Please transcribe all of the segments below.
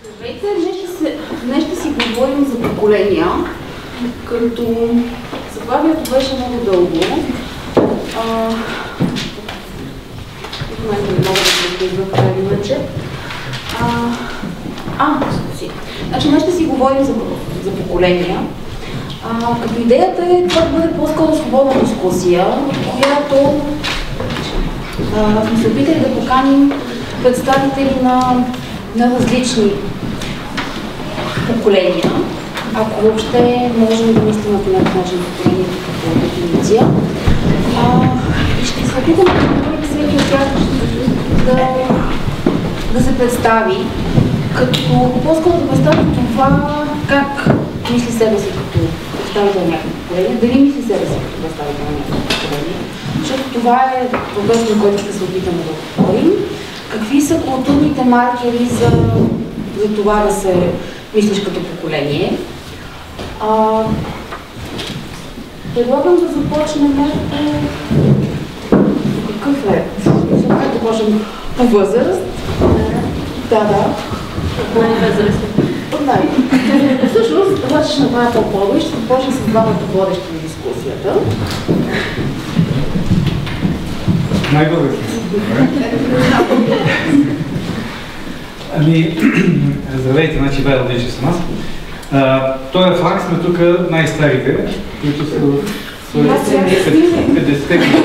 Здравейте, днес ще си говорим за поколения, като заглавието беше много дълго. В момента не мога да се изглежда така или иначе. Значи днес ще си говорим за поколения. Като идеята е това да бъде по-скоро свободна дискусия, в която сме се опитали да поканим представители на различни поколения, ако въобще можем да мислим по някакъв начин поколение като дефиниция. И ще се опитаме да говорим всеки от тях да се представи, като по-скоро да представи това как мисли себе си като представител на някакво поколение, дали мисли себе си като представител на някакво поколение, защото това е въпрос, на който ще се опитаме да говорим. Какви са културните маркери за това да се мислиш като поколение? Предлагам да започнем по какъв ред? Как да можем по възраст? Да. По най-възраст. Всъщност, това ще направя по-подо и ще започна с двамата водещи на дискусията. Най-възрастни. Здравейте, значи Вайла Дечев съм аз. Този флаг сме тук най-старите, които са в 50-те години.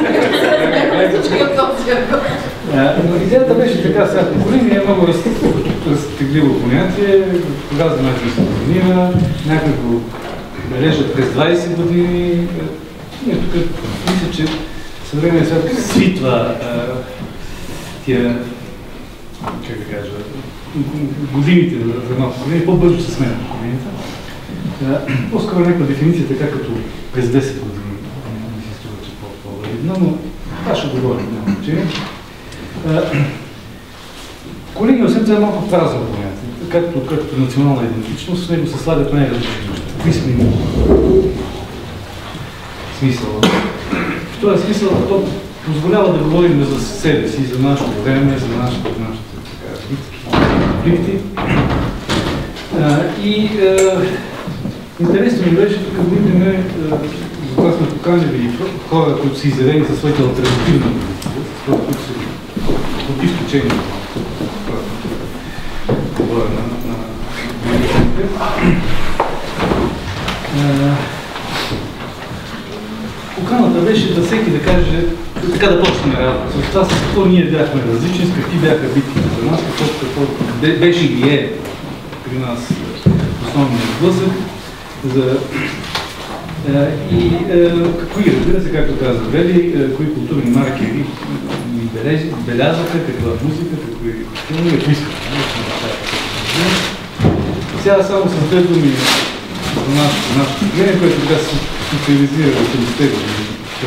Но идеята беше така, сега поколение е много разтегливо понятие, тогава за начin се промива, някой го бележат през 20 години. Ние тук мисля, че съвременният свят свитва тия, как да кажа, годините за едно поколение, по-бързо се сменят поколенията. По-скоро някаква дефиниция така като през 10 години ми се струва, че по-валидна, но това ще говорим, няма значение. Поколение освен това е малко празно понятие, както национална идентичност, с него се слагат най-различни неща. Какви сме имали? Смисъл. В този смисъл то позволява да говорим за себе си, за нашето време, за нашите конфликти. Интересно ми беше тук да видим, затова сме поканили хора, които са изявени със своите алтернативни позиции, с хора, които са против течението. Говоря на медиите. Поканата беше да всеки да каже, така да почнем работа. С това с какво ние бяхме различни, с какви бяха битките за нас, какво беше и е при нас основният сблъсък. Какви, разбира се, както каза Вели, кои културни маркери ни белязаха, каква музика, какви филми, какви искат. Сега само с две думи за нашето поколение, което така се социализира в 80-те години.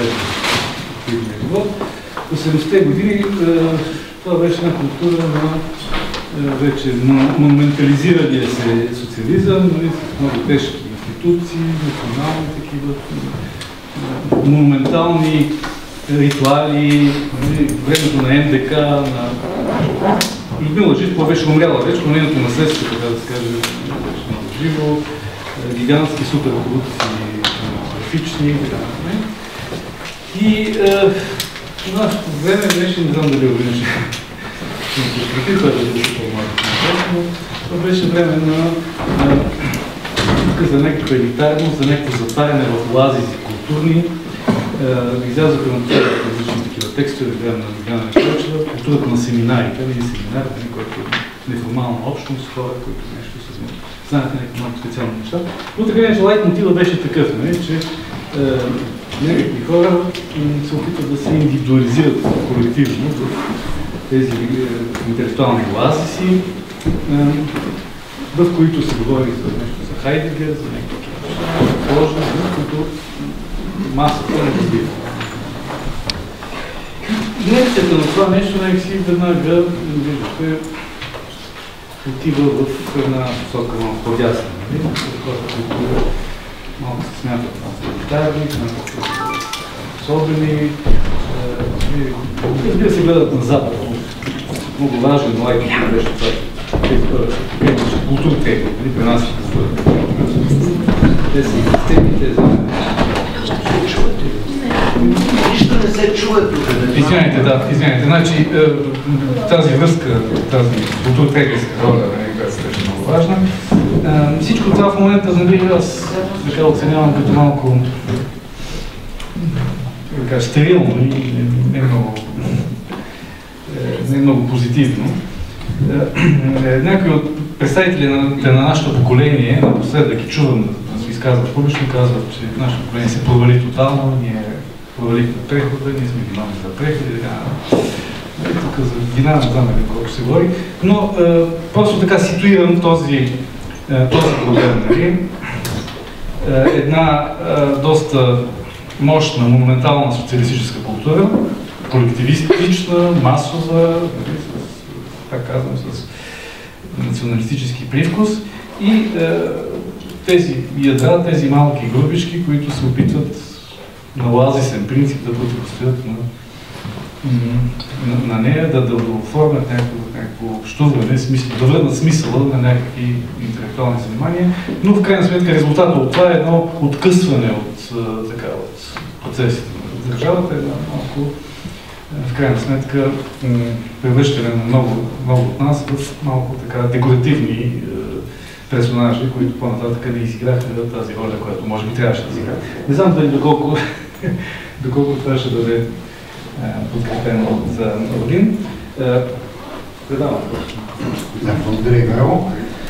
В 80-те години това беше една култура на вече монументализирания се социализъм, с много тежки институции, национални такива, монументални ритуали, времето на НДК, на Людмила Живкова беше умряла вече, но нейното наследство, така да се каже, беше много живо, гигантски суперпродукции, графични и така. И в нашето време беше, не знам дали обвинеше, това беше време на за някаква елитарност, за някакво затваряне в оазиси културни. Излязоха на това различни такива текстове, гледам на Мигана Нещочева, културата на семинарите, един семинар, който е неформална общност, хора, които нещо са знаят някакви много специални неща. Но така не, че лайт мотива беше такъв, че някакви хора се опитват да се индивидуализират колективно в тези интелектуални оазиси, в които се говори за нещо за Хайдегер, за някакви сложни, които масата не разбира. Инерцията на това нещо някакси веднага, виждате, отива в една посока малко по-дясна. Хората, които малко се смятат за елитарни, смятат за особени. Разбира се, гледат на Запад. Много важен лайк беше това. културите, при нас те са темите за... Нищо не се чува тук. Извинете. Значи тази връзка, тази културно-техническа роля, която е също много важна. Всичко това в момента, нали, аз така оценявам като малко стерилно и не много позитивно. Някои от представители на нашето поколение, напоследък ги чувам да се изказват публично, казват, че нашето поколение се провали тотално, ние провалихме прехода, ние сме виновни за прехода. Тук за вина, не знам колко се говори, но просто така ситуирам този проблем. Нали? Една доста мощна, монументална социалистическа култура, колективистична, масова, така казвам, с националистически привкус и тези ядра, тези малки групички, които се опитват на оазисен принцип да противостоят на нея, да оформят някакво общуване, да върнат смисъла на някакви интелектуални занимания, но в крайна сметка резултатът от това е едно откъсване от процесите на държавата, една малко, в крайна сметка, превръщане на много от нас в малко така декоративни персонажи, които по-нататък не изиграха тази роля, която може би трябваше да изиграят. Не знам дали доколко това ще бъде подкрепено от Родин. Предавам. Благодаря, Ивайло.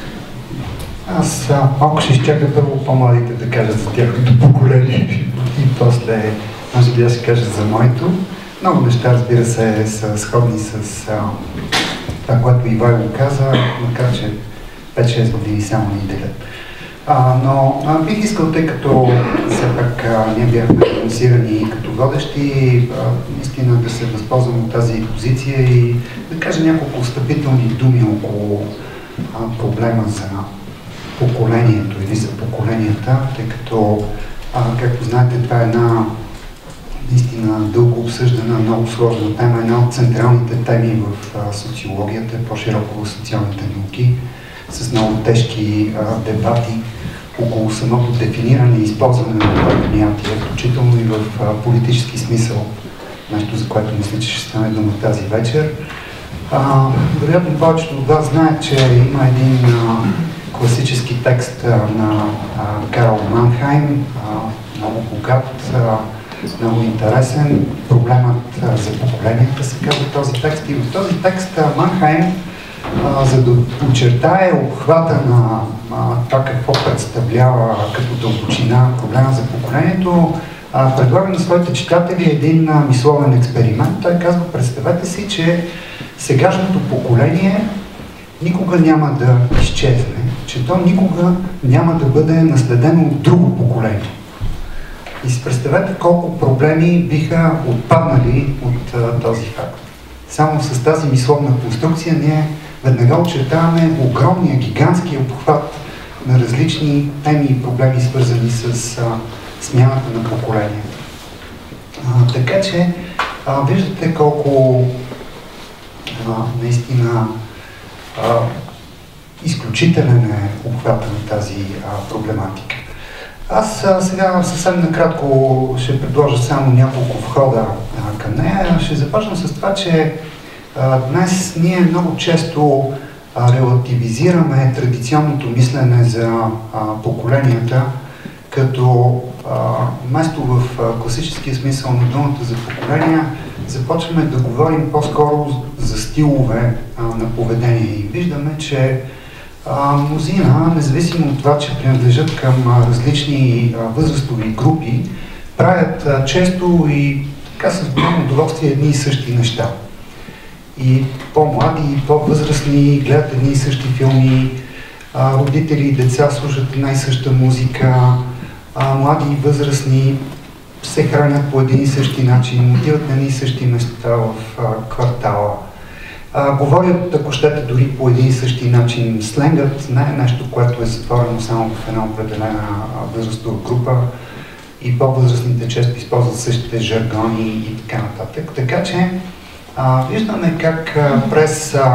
Аз малко ще изчакам първо по-младите да кажат за тяхното поколение и после може би да се кажат за моето. Много неща, разбира се, са сходни с това, което Ивайло каза, макар че 5-6 години само ни делят. Но бих искал, тъй като все пак ние бяхме анонсирани като водещи, наистина да се възползвам от тази позиция и да кажа няколко встъпителни думи около проблема за поколението или за поколенията, тъй като, както знаете, това е една наистина дълго обсъждана, много сложна тема, една от централните теми в социологията, по-широко в социалните науки, с много тежки дебати около самото дефиниране и използване на това понятие, включително и в политически смисъл, нещо за което мисля, че ще стане дума тази вечер. Вероятно повечето от вас знаят, че има един класически текст на Карл Манхайм, много богат, много интересен. Проблемът за поколенията се казва този текст. И в този текст Манхайм, за да очертае обхвата на това какво представлява като дълбочина проблема за поколението, предлага на своите читатели един мисловен експеримент. Той казва, представете си, че сегашното поколение никога няма да изчезне, че то никога няма да бъде наследено от друго поколение. И си представете колко проблеми биха отпаднали от този факт. Само с тази мисловна конструкция ние веднага очертаваме огромния, гигантския обхват на различни теми и проблеми, свързани с смяната на поколението. Така че виждате колко наистина изключителен е обхвата на тази проблематика. Аз сега съвсем накратко ще предложа само няколко входа към нея. Ще започна с това, че днес ние много често релативизираме традиционното мислене за поколенията, като вместо в класическия смисъл на думата за поколения, започваме да говорим по-скоро за стилове на поведение. И виждаме, че мнозина, независимо от това, че принадлежат към различни възрастови групи, правят често и така с голямо удоволствие едни и същи неща. И по-млади, и по-възрастни гледат едни и същи филми, родители и деца слушат една и съща музика, млади и възрастни се хранят по един и същи начин, отиват на едни и същи места в квартала. Говорят, ако щете, дори по един и същи начин. Сленгът не е нещо, което е затворено само в една определена възрастова група и по-възрастните често използват същите жаргони и така нататък. Така че виждаме как през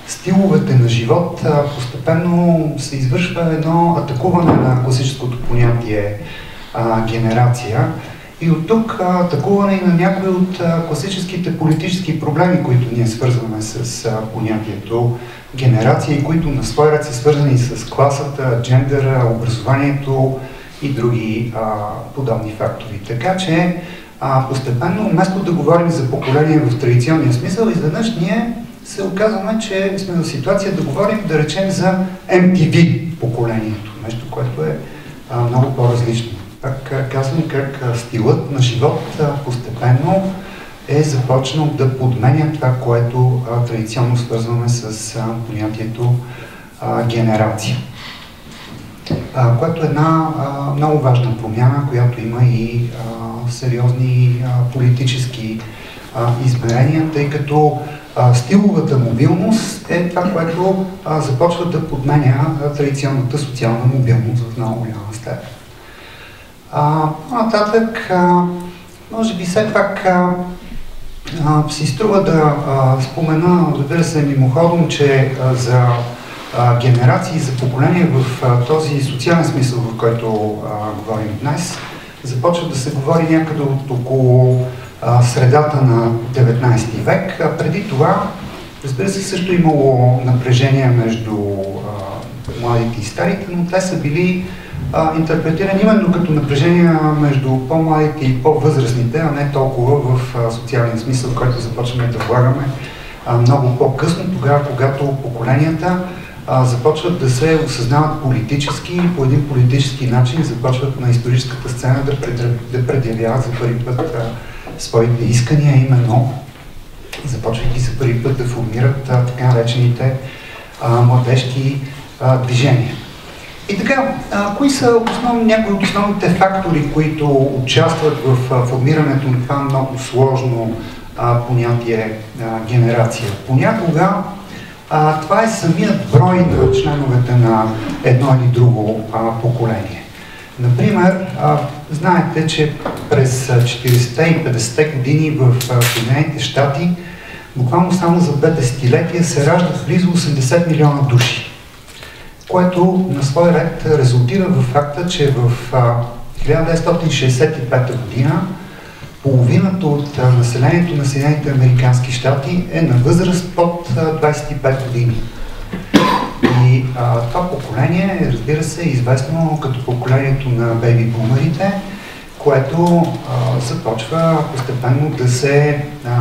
стиловете на живот постепенно се извършва едно атакуване на класическото понятие генерация. И от тук атакуване и на някои от класическите политически проблеми, които ние свързваме с понятието генерация и които на свой ред са свързани с класата, джендъра, образованието и други подобни фактори. Така че постепенно, вместо да говорим за поколение в традиционния смисъл, изведнъж ние се оказваме, че сме в ситуация да говорим, да речем, за MTV поколението. Нещо, което е много по-различно. Пак казвам как стилът на живот постепенно е започнал да подменя това, което традиционно свързваме с понятието генерация. Което е една много важна промяна, която има и сериозни политически измерения, тъй като стиловата мобилност е това, което започва да подменя традиционната социална мобилност в много голяма степен. По-нататък, може би все пак си струва да спомена, разбира се, мимоходом, че за генерации, за поколение в този социален смисъл, в който говорим днес, започва да се говори някъде от около средата на 19 век. Преди това, разбира се, също имало напрежение между младите и старите, но те са били интерпретирани именно като напрежения между по-младите и по-възрастните, а не толкова в социален смисъл, в който започваме да влагаме много по-късно, тогава, когато поколенията започват да се осъзнават политически и по един политически начин започват на историческата сцена да предявяват за първи път своите искания, именно започвайки за първи път да формират така наречените младежки движения. И така, кои са някои от основните фактори, които участват в формирането на това много сложно понятие генерация? Понякога това е самият брой на членовете на едно или друго поколение. Например, знаете, че през 40-те и 50-те години в Съединените щати буквално само за 2 десетилетия се раждат близо 80 милиона души, което на свой ред резултира в факта, че в 1965 година половината от населението на Съединените американски щати е на възраст под 25 години. И това поколение, разбира се, е известно като поколението на бейби-бумерите, което започва постепенно да се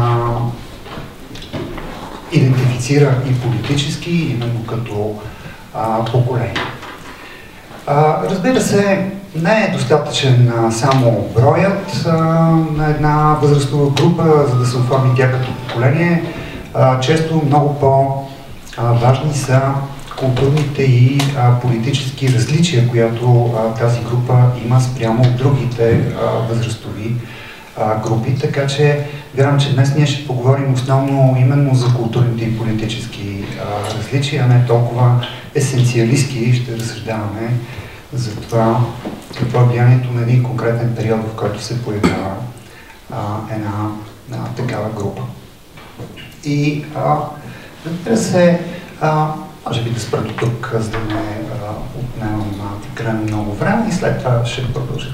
идентифицира и политически, именно като поколение. Разбира се, не е достатъчен само броят на една възрастова група, за да се оформи тя като поколение. Често много по-важни са културните и политически различия, която тази група има спрямо от другите възрастови групи. Така че вярвам, че днес ние ще поговорим основно именно за културните и политически различия, а не толкова есенциалистки и ще разсъждаваме за това какво е влиянието на един конкретен период, в който се появява една такава група. И разбира се, може би да спра до тук, за да не отнемам крайно много време и след това ще продължа.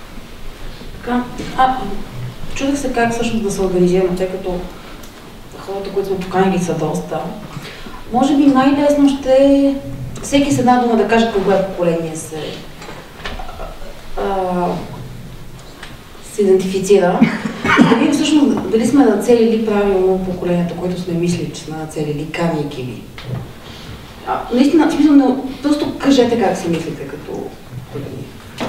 Чудех се как всъщност да се организираме, тъй като хората, които сме поканили, са доста. Може би най-лесно ще всеки с една дума да каже към кое поколение се идентифицира. Да видим всъщност дали сме нацелили правилно поколението, което сме мислили, че сме нацелили, канейки ви. Наистина, в смисъл, просто кажете как си мислите като поколение.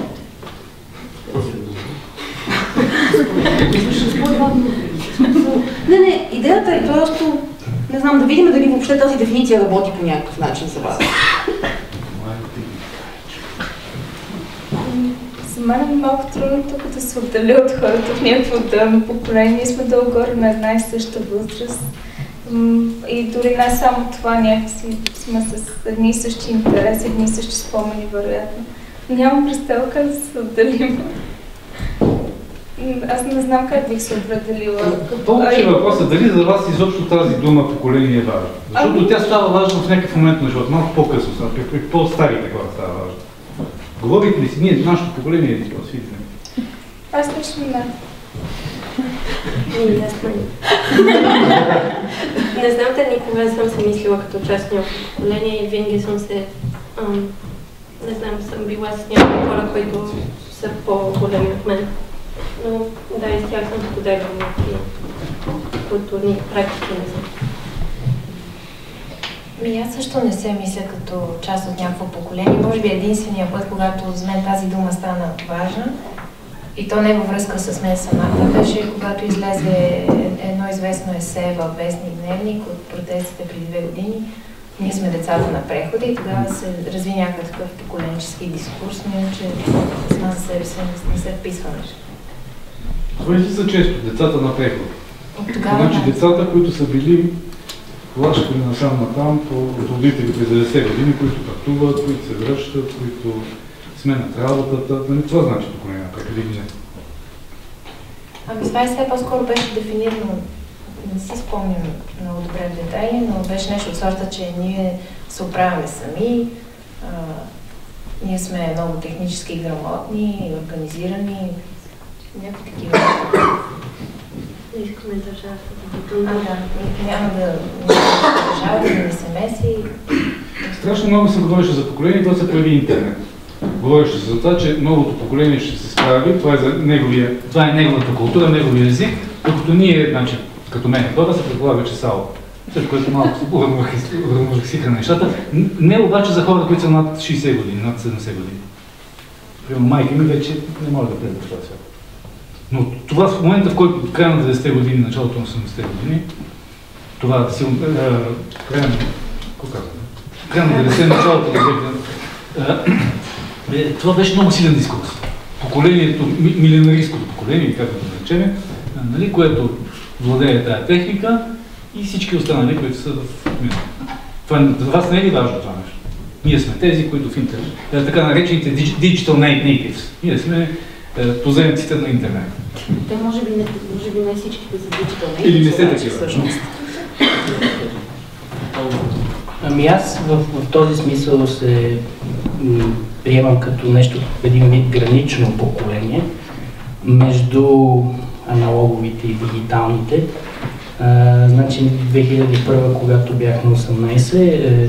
Не, идеята е просто, не знам, да видим дали въобще тази дефиниция работи по някакъв начин за вас. За мен е малко трудно тук да се отделя от хората в някакво отделно поколение. Ние сме долу-горе на една и съща възраст. И дори не само това, някакси сме с едни и същи интереси, едни и същи спомени, вероятно. Нямам представа как да се отделим. Аз не знам как бих се определила. По-лоши въпросът дали за вас изобщо тази дума поколение е важна. Защото тя става важна в някакъв момент на живота, малко по-късно, при по-старите хора става важна. Говорите ли си, ние, нашето поколение е свидетели? Аз лично не. Не знам дали никога съм се мислила като част от някакво поколение и винаги съм се, не знам, съм била с някакви хора, които са по-големи от мен. Но да, и с тях съм споделяла някакви културни практики, не знам. Аз също не се мисля като част от някакво поколение. Може би единствения път, когато за мен тази дума стана важна, и то не във връзка с мен самата, беше когато излезе едно известно есе във вестник Дневник от протестите преди 2 години. Ние сме децата на прехода и тогава се разви някакъв поколенчески дискурс, но иначе сама за себе си не се вписваме. Това излиза често, децата на прехода. Значи децата, които са били плащани насам-натам от родители през 90 години, които пътуват, които се връщат, които сменят работата. Това значи поколение на прехода или не? Това и все по-скоро беше дефинирано, не си спомням много добре в детайли, но беше нещо от сорта, че ние се оправяме сами, ние сме много технически грамотни, организирани, някакви такива. Не искаме държавата да няма да държавата да не се меси. Страшно много се говореше за поколение, когато се появи интернет. Говореше се за това, че новото поколение ще се справи, това е неговата култура, неговия език, докато ние, значи, като мен хора, се предполага, че САО. След което малко се уравновесиха нещата. Не обаче за хора, които са над 60 години, над 70 години. Примерно майка ми вече не може да преда това свят. Но това в момента, в който края на 90-те години, началото на 80-те години, това силно, края на 90-те, началото на 2000-те, това беше много силен дискурс. Поколението, миленаристското поколение, както да речем, нали, което владее тая техника и всички останали, които са в миналото. За вас не е ли важно това нещо? Ние сме тези, които в интернет, така наречените digital natives. Ние сме туземците на интернет. Те може би не всичките са digital natives. Или не сте такива. Аз в този смисъл се приемам като нещо, един вид гранично поколение между аналоговите и дигиталните. Значи 2001, когато бях на 18,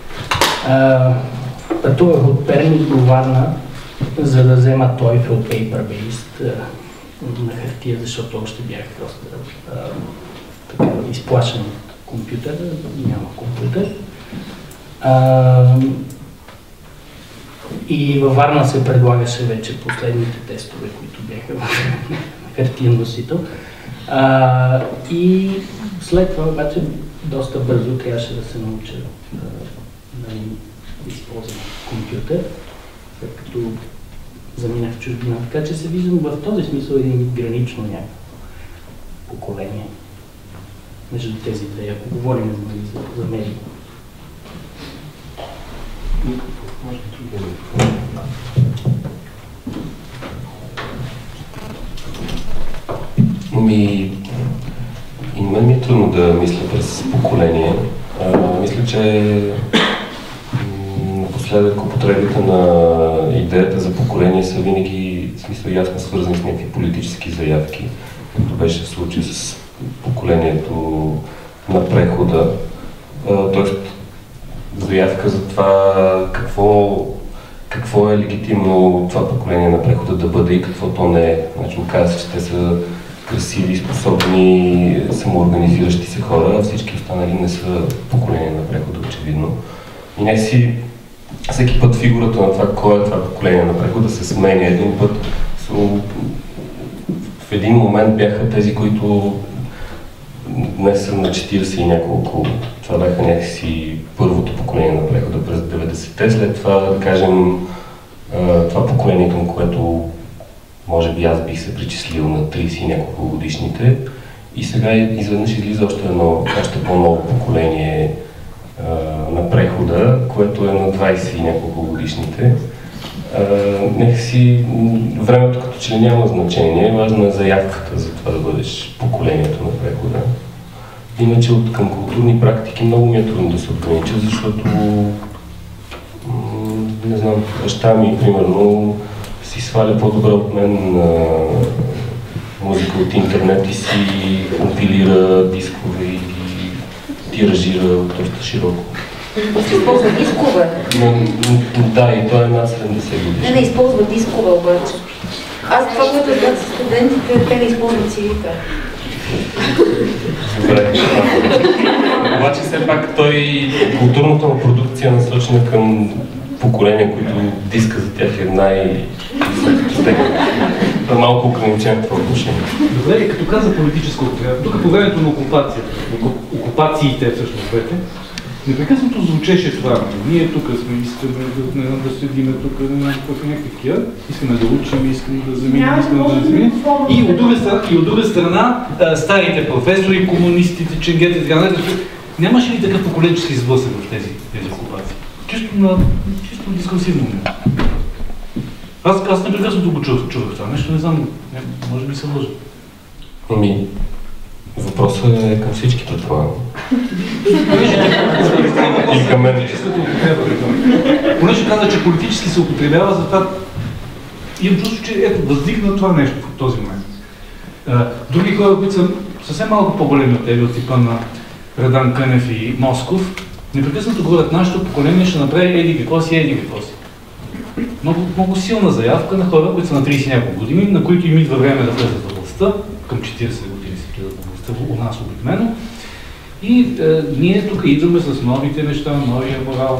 пътувах от Перник до Варна, за да взема TOEFL paper-based на хартия, защото още бях доста изплашен от компютъра, няма компютър. И във Варна се предлагаше вече последните тестове, които бяха в хартиен носител. И след това обаче доста бързо трябваше да се науча да използвам компютър, след като заминах в чужбина. Така че се виждам в този смисъл един гранично някакво поколение между тези две, ако говорим за медии. И на мен ми е трудно да мисля през поколение. Мисля, че напоследък употребите на идеята за поколение са винаги, в смисъл, ясно свързани с някакви политически заявки, както беше в случай с поколението на прехода. Тоест, заявка за това какво е легитимно това поколение на прехода да бъде и какво то не е. Значи, казва се, че те са красиви, способни, самоорганизиращи се хора, а всички останали не са поколение на прехода, очевидно. И някакси всеки път фигурата на това, кой е това поколение на прехода, се сменя. Един път в един момент бяха тези, които днес са на 40 и няколко. Това бяха някакси първото поколение на прехода през 90-те. След това, да кажем, това поколение, към което може би аз бих се причислил на 30 и няколко годишните. И сега изведнъж излиза още по-ново поколение на прехода, което е на 20 и няколко годишните. Някакси времето като че ли няма значение, важно е заявката за това да бъдеш поколението на прехода. Иначе към културни практики много ми е трудно да се огранича, защото не знам, баща ми, примерно, си сваля по-добре от мен музика от интернет и си компилира дискове и тиражира доста широко. Ще използва дискове? Да, и той е над 70 години. Не използва дискове обаче. Аз това, което знам с студентите, те не използват CD-та. Добре. Обаче все пак културната му продукция е насочена към поколения, които диска за тях е малко ограничен в това отношение. Добре, като каза политическо употреба, тук по времето на окупациите всъщност двете, непрекъснато звучеше това. Ние тук искаме да следим тук някакви такива, искаме да учим, искаме да заменим, искаме да заменим. И от друга страна, старите професори, комунистите, ченгете и така нататък. Нямаше ли такъв поколенчески сблъсък в тези окупации? Чисто дискусивно. Аз непрекъснато го чувах това нещо, не знам, може би се лъжа. Въпросът е към всички, предполагам. И към мен. Понеже каза, че политически се употребява, затова имам чувство, че въздигна това нещо в този момент. Други хора, които са съвсем малко по-големи от тебе, от типа на Радан Кънев и Москов, непрекъснато говорят, нашето поколение ще направи еди какво си. Много силна заявка на хора, които са на 30 няколко години, на които им идва време да влезат в властта, към 40 години се влизат в властта, у нас обикновено. И ние тук идваме с новите неща, новия морал,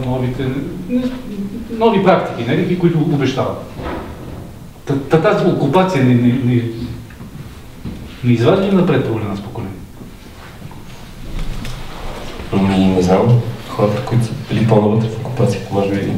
нови практики, някакви, които обещават. Тази окупация не извади ли напред проблема с поколение? Не знам. Хората, които са били по-навътре в окупацията, може би.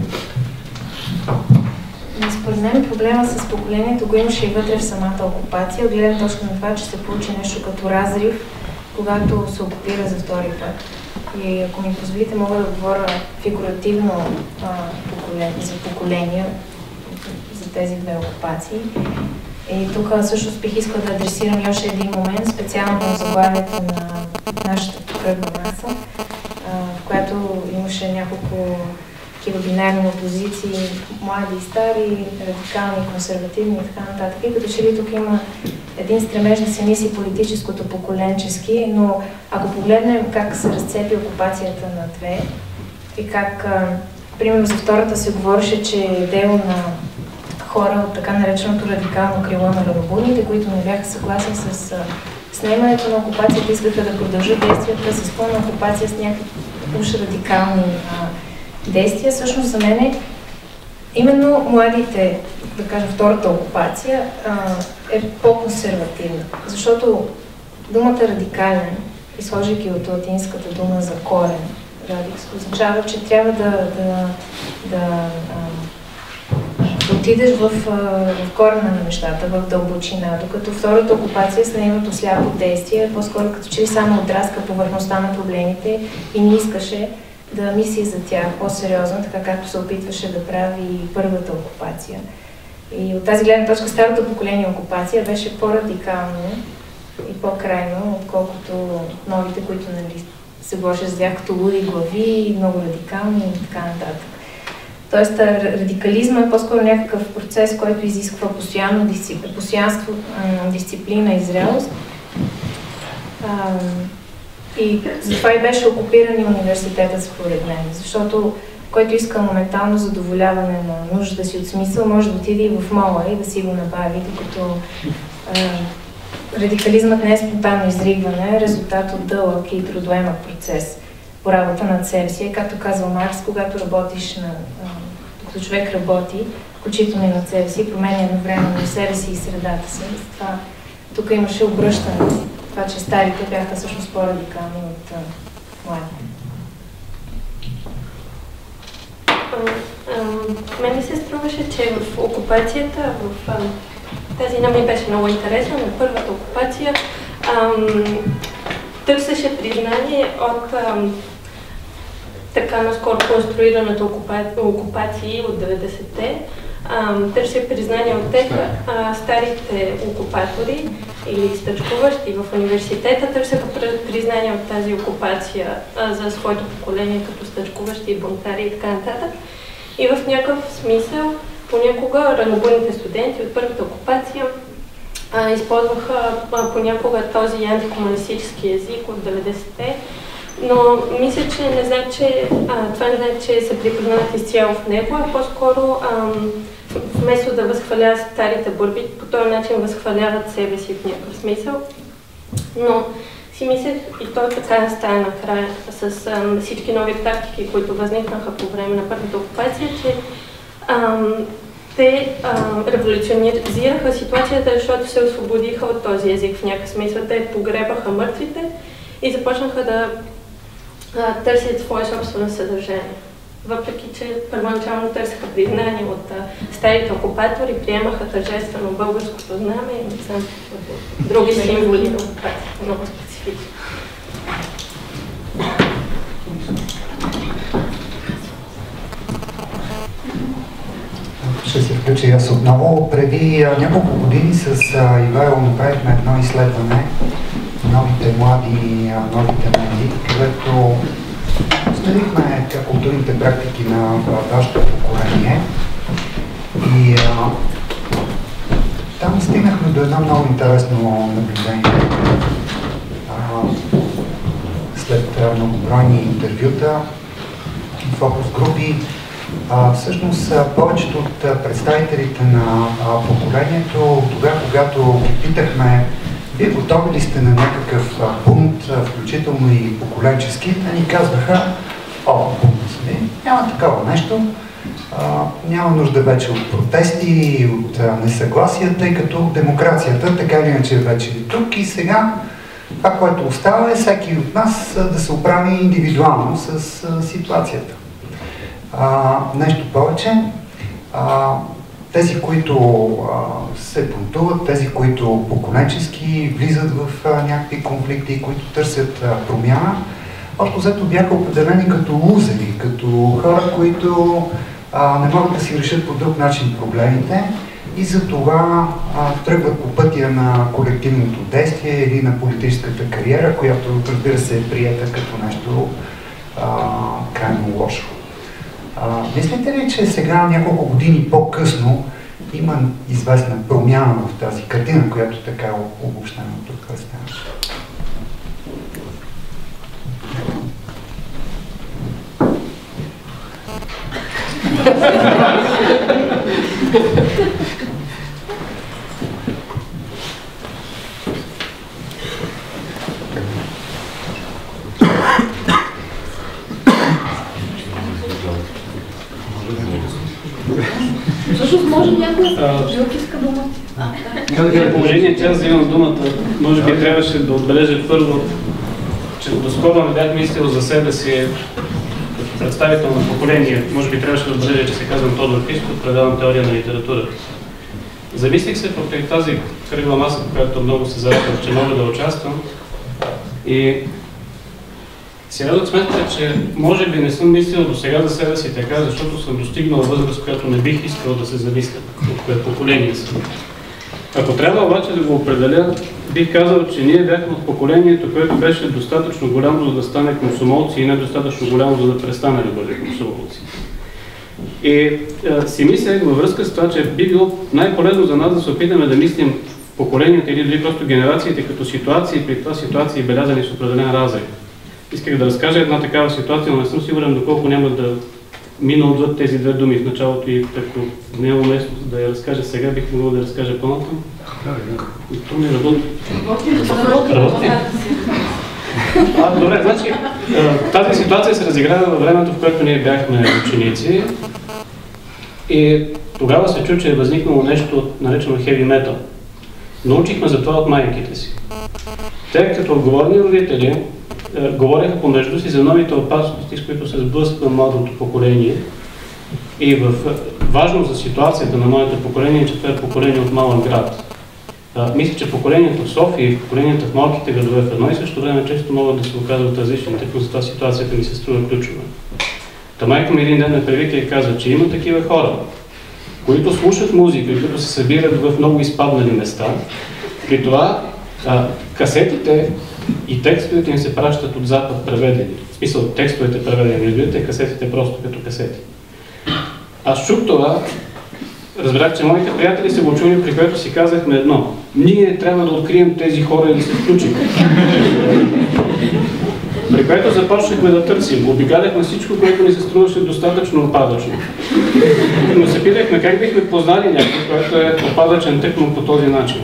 Според мен проблема с поколението го имаше и вътре в самата окупация, от гледна точка на това, че се получи нещо като разрив, когато се окупира за втори път. И ако ми позволите, мога да говоря фигуративно за поколения, за тези две окупации. И тук всъщност бих искала да адресирам и още един момент, специално в заглавието на нашата кръгла маса, в която имаше няколко такива бинарни опозиции, млади и стари, радикални, консервативни и така нататък. И като че ли тук има един стремеж да се мисли политическото поколенчески, но ако погледнем как се разцепи окупацията на две и как, примерно за втората се говореше, че е дело на хора от така нареченото радикално крило на равнобудните, които не бяха съгласни с снемането на окупацията, искаха да продължат действията с пълна окупация с някакви уж радикални действия. Всъщност за мен именно младите, да кажа втората окупация, е по-консервативна. Защото думата радикален, изхождайки от латинската дума за корен, радикс, означава, че трябва да отидеш в корена на нещата, в дълбочина, докато втората окупация с нейното сляпо действие по-скоро като че ли само отраска повърхността на проблемите и не искаше да мисли за тях по-сериозно, така както се опитваше да прави и първата окупация. И от тази гледна точка старото поколение окупация беше по-радикално и по-крайно, отколкото новите, които се говореше за тях като луди глави, много радикални и така нататък. Тоест, радикализма е по-скоро някакъв процес, който изисква постоянство, дисциплина и зрелост. И затова и беше окупиран и университетът, според мен, защото който иска моментално задоволяване на нуждата си от смисъл, може да отиде и в мола и да си го набави, докато радикализмът не е спонтанно изригване, е резултат от дълъг и трудоемък процес по работа над себе си. Както казва Маркс, когато работиш докато човек работи, включително и над себе си, променя едновременно и себе си и средата си. Това, тук имаше обръщане. Това, че старите бяха всъщност по-радикални от младите. Мен ми се струваше, че в окупацията, тази на ми беше много интересна, на първата окупация, търсеше признание от така наскоро конструираната окупации от 90-те, търся признание от тях. Старите окупатори или стачкуващи в университета търсеха признание от тази окупация за своето поколение като стачкуващи, бунтари и така нататък. И в някакъв смисъл понякога ранобудните студенти от първата окупация използваха понякога този антикомунистически език от 90-те, но мисля, че не знае, че това не знае, че се припознават изцяло в него, а по-скоро вместо да възхваляват старите борби, по този начин възхваляват себе си в някакъв смисъл. Но си мисля, и то така става накрая с всички нови практики, които възникнаха по време на първата окупация, че те революционизираха ситуацията, защото се освободиха от този език в някакъв смисъл. Те погребаха мъртвите и започнаха да търсят свое собствено съдържание. Въпреки че първоначално търсеха признание от старите окупатори, приемаха тържествено българското знаме и не знам други символи на окупацията, много специфични. Ще се включа и аз отново. Преди няколко години с Ивайло направихме едно изследване новите млади, новите медии, където следихме културните практики на вашето поколение и там стигнахме до едно много интересно наблюдение. След многобройни интервюта и фокус групи, всъщност повечето от представителите на поколението, тогава, когато ги питахме вие готови ли сте на някакъв бунт, включително и поколенчески, те ни казваха, бунт, няма такова нещо, няма нужда вече от протести, от несъгласия, тъй като демокрацията така или иначе вече е тук и сега това, което остава е всеки от нас да се оправи индивидуално с ситуацията. Нещо повече, тези, които се бунтуват, тези, които поколенчески влизат в някакви конфликти, които търсят промяна, общо взето бяха определени като лузери, като хора, които не могат да си решат по друг начин проблемите и за това тръгват по пътя на колективното действие или на политическата кариера, която, разбира се, е приета като нещо крайно лошо. Мислите ли, че сега, няколко години по-късно, има известна промяна в тази картина, която така е обобщена тук представя? Всъщност може някой друг иска думата. При положение, че аз взимам думата, може би трябваше да отбележа първо, че доскоро не бях мислил за себе си като представител на поколение. Може би трябваше да отбележа, че се казвам Тодор Христов, предавам теория на литературата. Замислих се покрай тази кръгла маса, в която много се зарадвах, че мога да участвам. И си дадох сметка, че може би не съм мислил до сега за себе си така, защото съм достигнал възраст, която не бих искал да се замисля, от кое поколение съм. Ако трябва обаче да го определя, бих казал, че ние бяхме от поколението, което беше достатъчно голямо, за да стане комсомолци и недостатъчно голямо, за да престане да бъде комсомолци. И си мислех във връзка с това, че би било най-полезно за нас да се опитаме да мислим поколенията или дори просто генерациите като ситуации, при това ситуации белязани с определен разрез. Исках да разкажа една такава ситуация, но не съм сигурен доколко няма да мина отвъд тези две думи в началото и ако не е уместно да я разкажа сега, бих могъл да я разкажа по-натам. И то не работи. Работи. Добре, значи тази ситуация се разиграва във времето, в което ние бяхме ученици и тогава се чу, че е възникнало нещо наречено heavy metal. Научихме за това от майките си. Те като отговорни родители говореха помежду си за новите опасности, с които се сблъсква младото поколение. И важно за ситуацията на моето поколение е, че това е поколение от малък град. Мисля, че поколението в София и поколението в малките градове в едно и също време често могат да се оказват различни, тъй като за това ситуацията ми се струва ключова. Та майка ми един ден ме привика и каза, че има такива хора, които слушат музика и които се събират в много изпаднали места. При това касетите и текстовете им се пращат от Запад преведени. В смисъл, текстовете преведени, разбирате, касетите просто като касети. Аз чух това, разбрах, че моите приятели са го чули, при което си казахме едно. Ние трябва да открием тези хора и да се включим. При което започнахме да търсим. Обикаляхме всичко, което ни се струваше достатъчно опадъчно. Но се питахме как бихме познали някой, който е опадъчен тъкмо по този начин.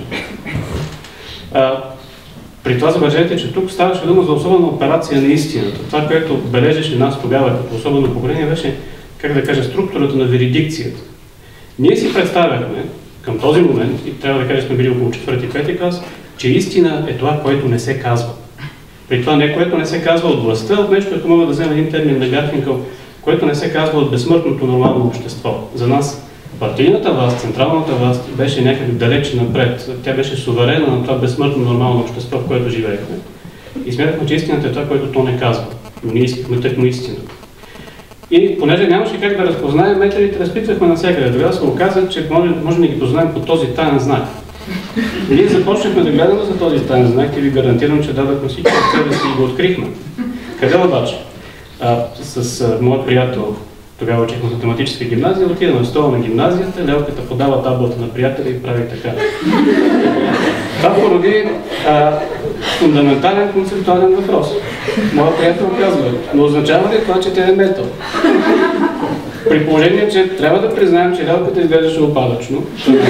При това забележете, че тук ставаше дума за особена операция на истината. Това, което бележеше нас тогава като особено поколение, беше, как да кажа, структурата на веридикцията. Ние си представяхме към този момент, и трябва да кажа, сме били около 4-5 клас, че истина е това, което не се казва. При това не, което не се казва от властта, от нещо, ако мога да взема един термин на Гарфинкъл, което не се казва от безсмъртното нормално общество. За нас партийната власт, централната власт беше някак далеч напред. Тя беше суверена на това безсмъртно нормално общество, в което живеехме. И смятахме, че истината е това, което то не казва. Но ние искахме тъкмо истината. И понеже нямаше как да разпознаем метрите, разпитвахме навсякъде. Тогава се оказа, че може да ги познаем по този таен знак. И ние започнахме да гледаме за този таен знак и ви гарантирам, че дадахме всички от себе си и го открихме. Къде обаче? С моят приятел, тогава учихме в математическа гимназия, отидаме в стола на гимназията, Лелката подава таблата на приятеля и прави така. Това породи фундаментален концептуален въпрос. Моят приятел казва, но означава ли това, че тя е метал? При положение, че трябва да признаем, че Лелката изглеждаше опадъчно,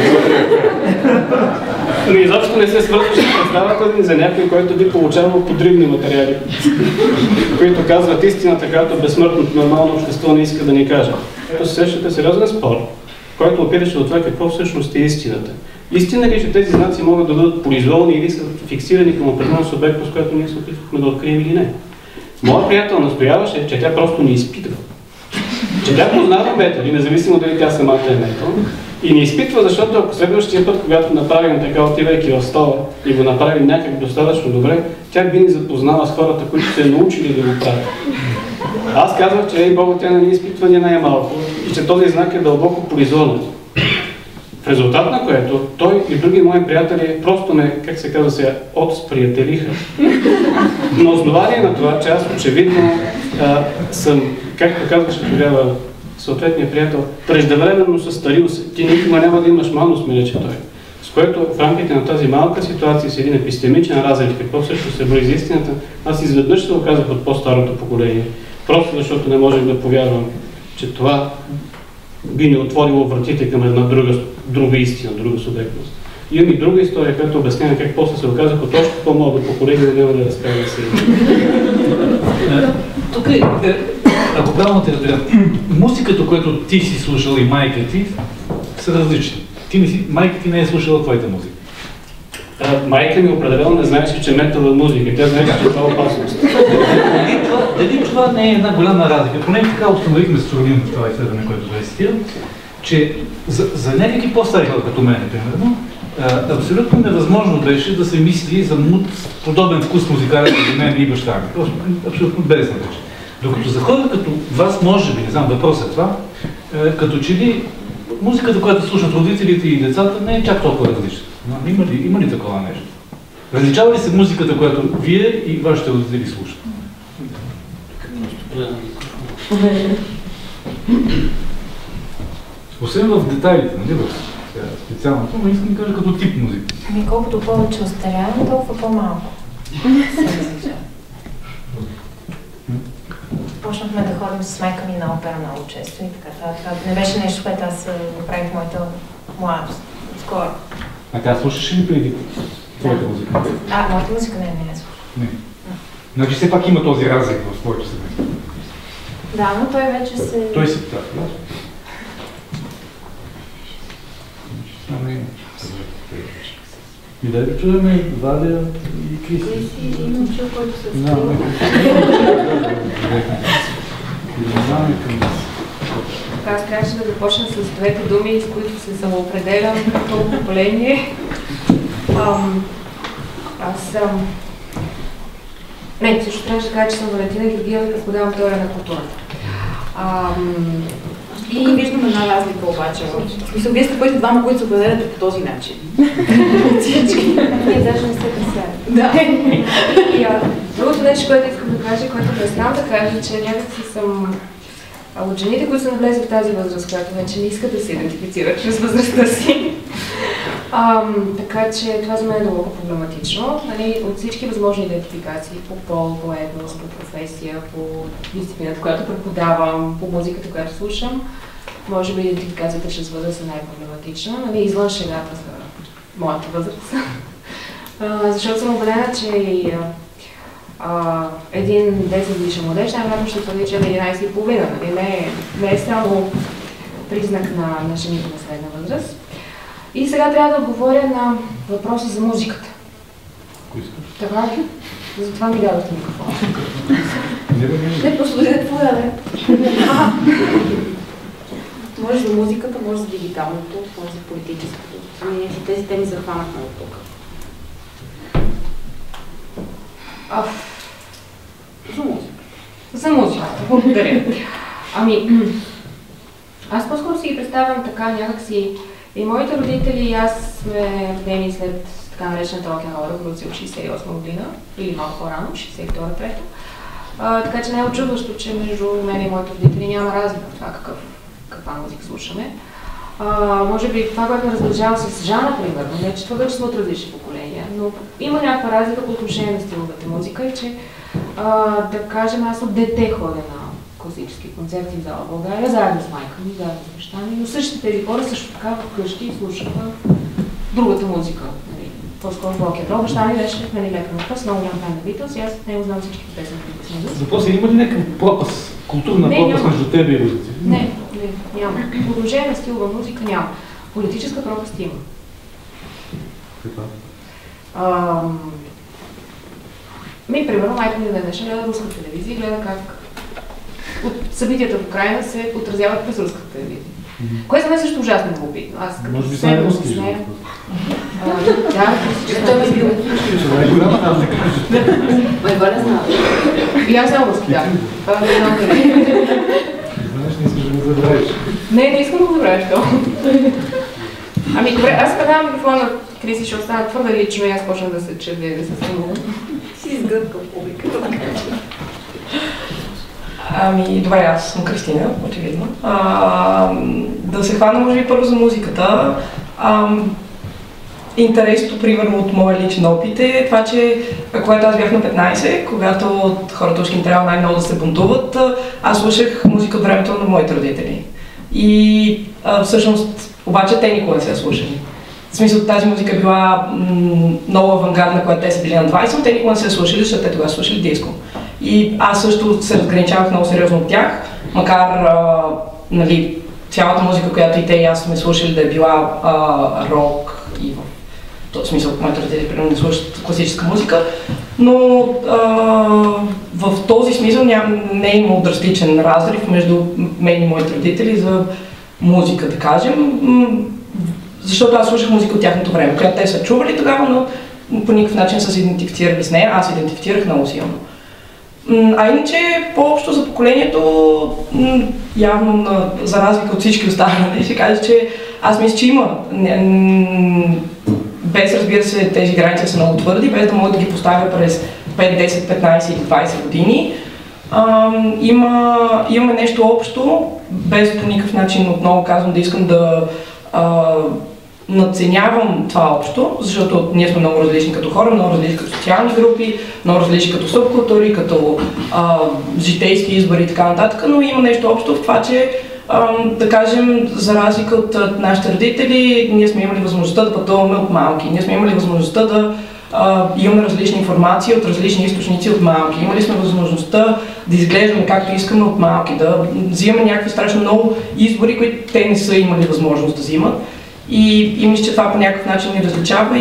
но изобщо не се свързваше представата ни за някой, който би получавал подривни материали, които казват истината, която безсмъртното нормално общество не иска да ни каже. Ето се сещате сериозен спор, който опираше от това какво всъщност е истината. Истина ли, че тези знаци могат да бъдат произволни или са фиксирани към определен субект, с който ние се опитвахме да открием или не? Моят приятел настояваше, че тя просто не изпитва. Че тя познава метали, независимо дали тя самата е метал, и не изпитва, защото ако следващия път, когато направим така, отивайки в стола и го направим някак достатъчно добре, тя би ни запознала с хората, които се научили да го правят. Аз казвах, че ей Богу, тя не ни изпитва ни най-малко и че този знак е дълбоко произволен. В резултат на което той и други мои приятели просто ме, как се казва сега, отсприятелиха. На основание на това, че аз очевидно съм, както казваше тогава съответният приятел, преждевременно състарил се. Ти никога няма да имаш малност, ми рече той. С което в рамките на тази малка ситуация с един епистемичен разред, какво също се брои за истината, аз изведнъж се оказах от по-старото поколение. Просто защото не можем да повярвам, че това би ни отворило вратите към една друга истина, друга субектност. Имам и друга история, която обяснява как после се оказах от още по-младо поколение, да няма да разкажа сега. Тук ако правилно те разбирам, музиката, която ти си слушал и майка ти, са различни. Майка ти не е слушала твоята музика. Майка ми определено не знаеше, че метал е музика. Тя знаеше, че това е опасност. Дали това не е една голяма разлика? Поне така установихме с Суролин в това изследване, което да цитирам, че за някакви по-стари хора, като мен, примерно, абсолютно невъзможно беше да се мисли за подобен вкус музикален за мен и баща ми. Просто абсолютно бездна беше. Докато за хора като вас, може би, не знам, въпросът е това, като че ли музиката, която слушат родителите и децата, не е чак толкова различна. Има ли такова нещо? Различава ли се музиката, която вие и вашите родители слушат? Освен в детайлите, нали? Специално, но искам да кажа като тип музика. Колкото повече остаряваме, толкова по-малко. Почнахме да ходим с майка ми на опера много често и така. Това не беше нещо, което аз направих в моята младост. Скоро. А тя слушаше ли преди твоята музика? Моята музика не я слуша. Не. Значи все пак има този разлик в твоето семейство. Да, но той вече се... Той се птава, да? И дай да чуем Валя и Криси. Криси и момчил, който се скрива. Аз трябваше да започна с двете думи, с които се самоопределям като поколение. Също трябваше да кажа, че съм Валентина Георгиева, преподавам теория на културата. И виждам една разлика обаче. В смисъл, вие сте пъти двама, които се определяте по този начин. Ние даже не се касаем. Да. Другото нещо, което искам да кажа, което не знам да кажа, че някакси съм от жените, които са навлезли в тази възраст, която вече не искат да се идентифицират чрез възрастта си. Така че това за мен е много проблематично. Нали, от всички възможни идентификации по пол, по етнос, по професия, по дисциплината, която преподавам, по музиката, която слушам, може би идентификацията чрез възраст е най-проблематична, нали, извън шегата за моята възраст. Защото съм убедена, че и един 10 годишен младеж най-вероятно ще твърди, че е на 11,5. Нали? Не е само признак на жените на средна възраст. И сега трябва да отговоря на въпроси за музиката. Така ли? Затова ми дадохте микрофон. Не, просто да е твоя, не? Може за музиката, може за дигиталното, може за политическото. Тези теми захванахме от тук. За музика. За музиката, благодаря. Аз по-скоро си ги представям така някакси. И моите родители и аз сме родени след така наречената рок-н-рол революция от 68 година, или малко по-рано, 62-3. Така че не е очудващо, че между мен и моите родители няма разлика в това каква музика слушаме. Може би това, което ме различава с Жана, примерно, не че това вече сме от различни поколения, но има някаква разлика по отношение на стиловата музика и че, да кажем, аз от дете ходя на класически концерти в зала България, заедно с майка ми, заедно с баща ми, но същите тези хора също така вкъщи и слушаха другата музика. По-скоро рок-н-рол. Баща ми беше в Мени Лепен Пръс, много голям фен на Битлз и аз не знам всички песни, които съм знам. Въпросът има ли някакъв пропаст, културна пропаст между тебе и родители? Не, няма. По отношение на стилова музика няма. Политическа пропаст има. Каква? Примерно, майка ми днес гледа руска телевизия и гледа как от събитията в Украйна се отразяват през руската телевизия. Което за мен също ужасно любопитно. Може би знае руски жив. Да, той ме бил. Едва не знам. И аз знам руски, да. Знаеш, не искаш да го забравиш. Не искам да го забравиш то. Добре, аз предавам микрофона на Криси, ще остана твърде лично и аз почна да се червя и да се срамувам. Си изгъдка публиката. Добре, аз съм Кристина, очевидно. Да се хвана, може би, първо за музиката. Интересното, примерно, от моя личен опит е това, че когато аз бях на 15, когато хората още им трябва най-много да се бунтуват, аз слушах музика от времето на моите родители. И всъщност, обаче, те никога не се слушали. В смисъл, тази музика била много авангардна, когато те са били на 20, но те никога не се слушали, защото те тогава слушали диско. И аз също се разграничавах много сериозно от тях, макар нали, цялата музика, която и те и аз сме слушали, да е била рок и в този смисъл, моите родители примерно не слушат класическа музика, но в този смисъл не е имал драстичен разрив между мен и моите родители за музика, да кажем, защото аз слушах музика от тяхното време, която те са чували тогава, но по никакъв начин са се идентифицирали с нея, аз се идентифицирах много силно. А иначе, по-общо за поколението, явно за разлика от всички останали, ще кажа, че аз мисля, че има. Без, разбира се, тези граници са много твърди, без да мога да ги поставя през 5, 10, 15 или 20 години. Имаме нещо общо, без по никакъв начин, отново казвам, да искам да надценявам това общо, защото ние сме много различни като хора, много различни като социални групи, много различни като субкултури, като житейски избори и така нататък, но има нещо общо в това, че да кажем, за разлика от нашите родители, ние сме имали възможността да пътуваме от малки, ние сме имали възможността да имаме различни информации от различни източници от малки, имали сме възможността да изглеждаме както искаме от малки, да взимаме някакви страшно много избори, които те не са имали възможност да взимат. И мисля, че това по някакъв начин ни различава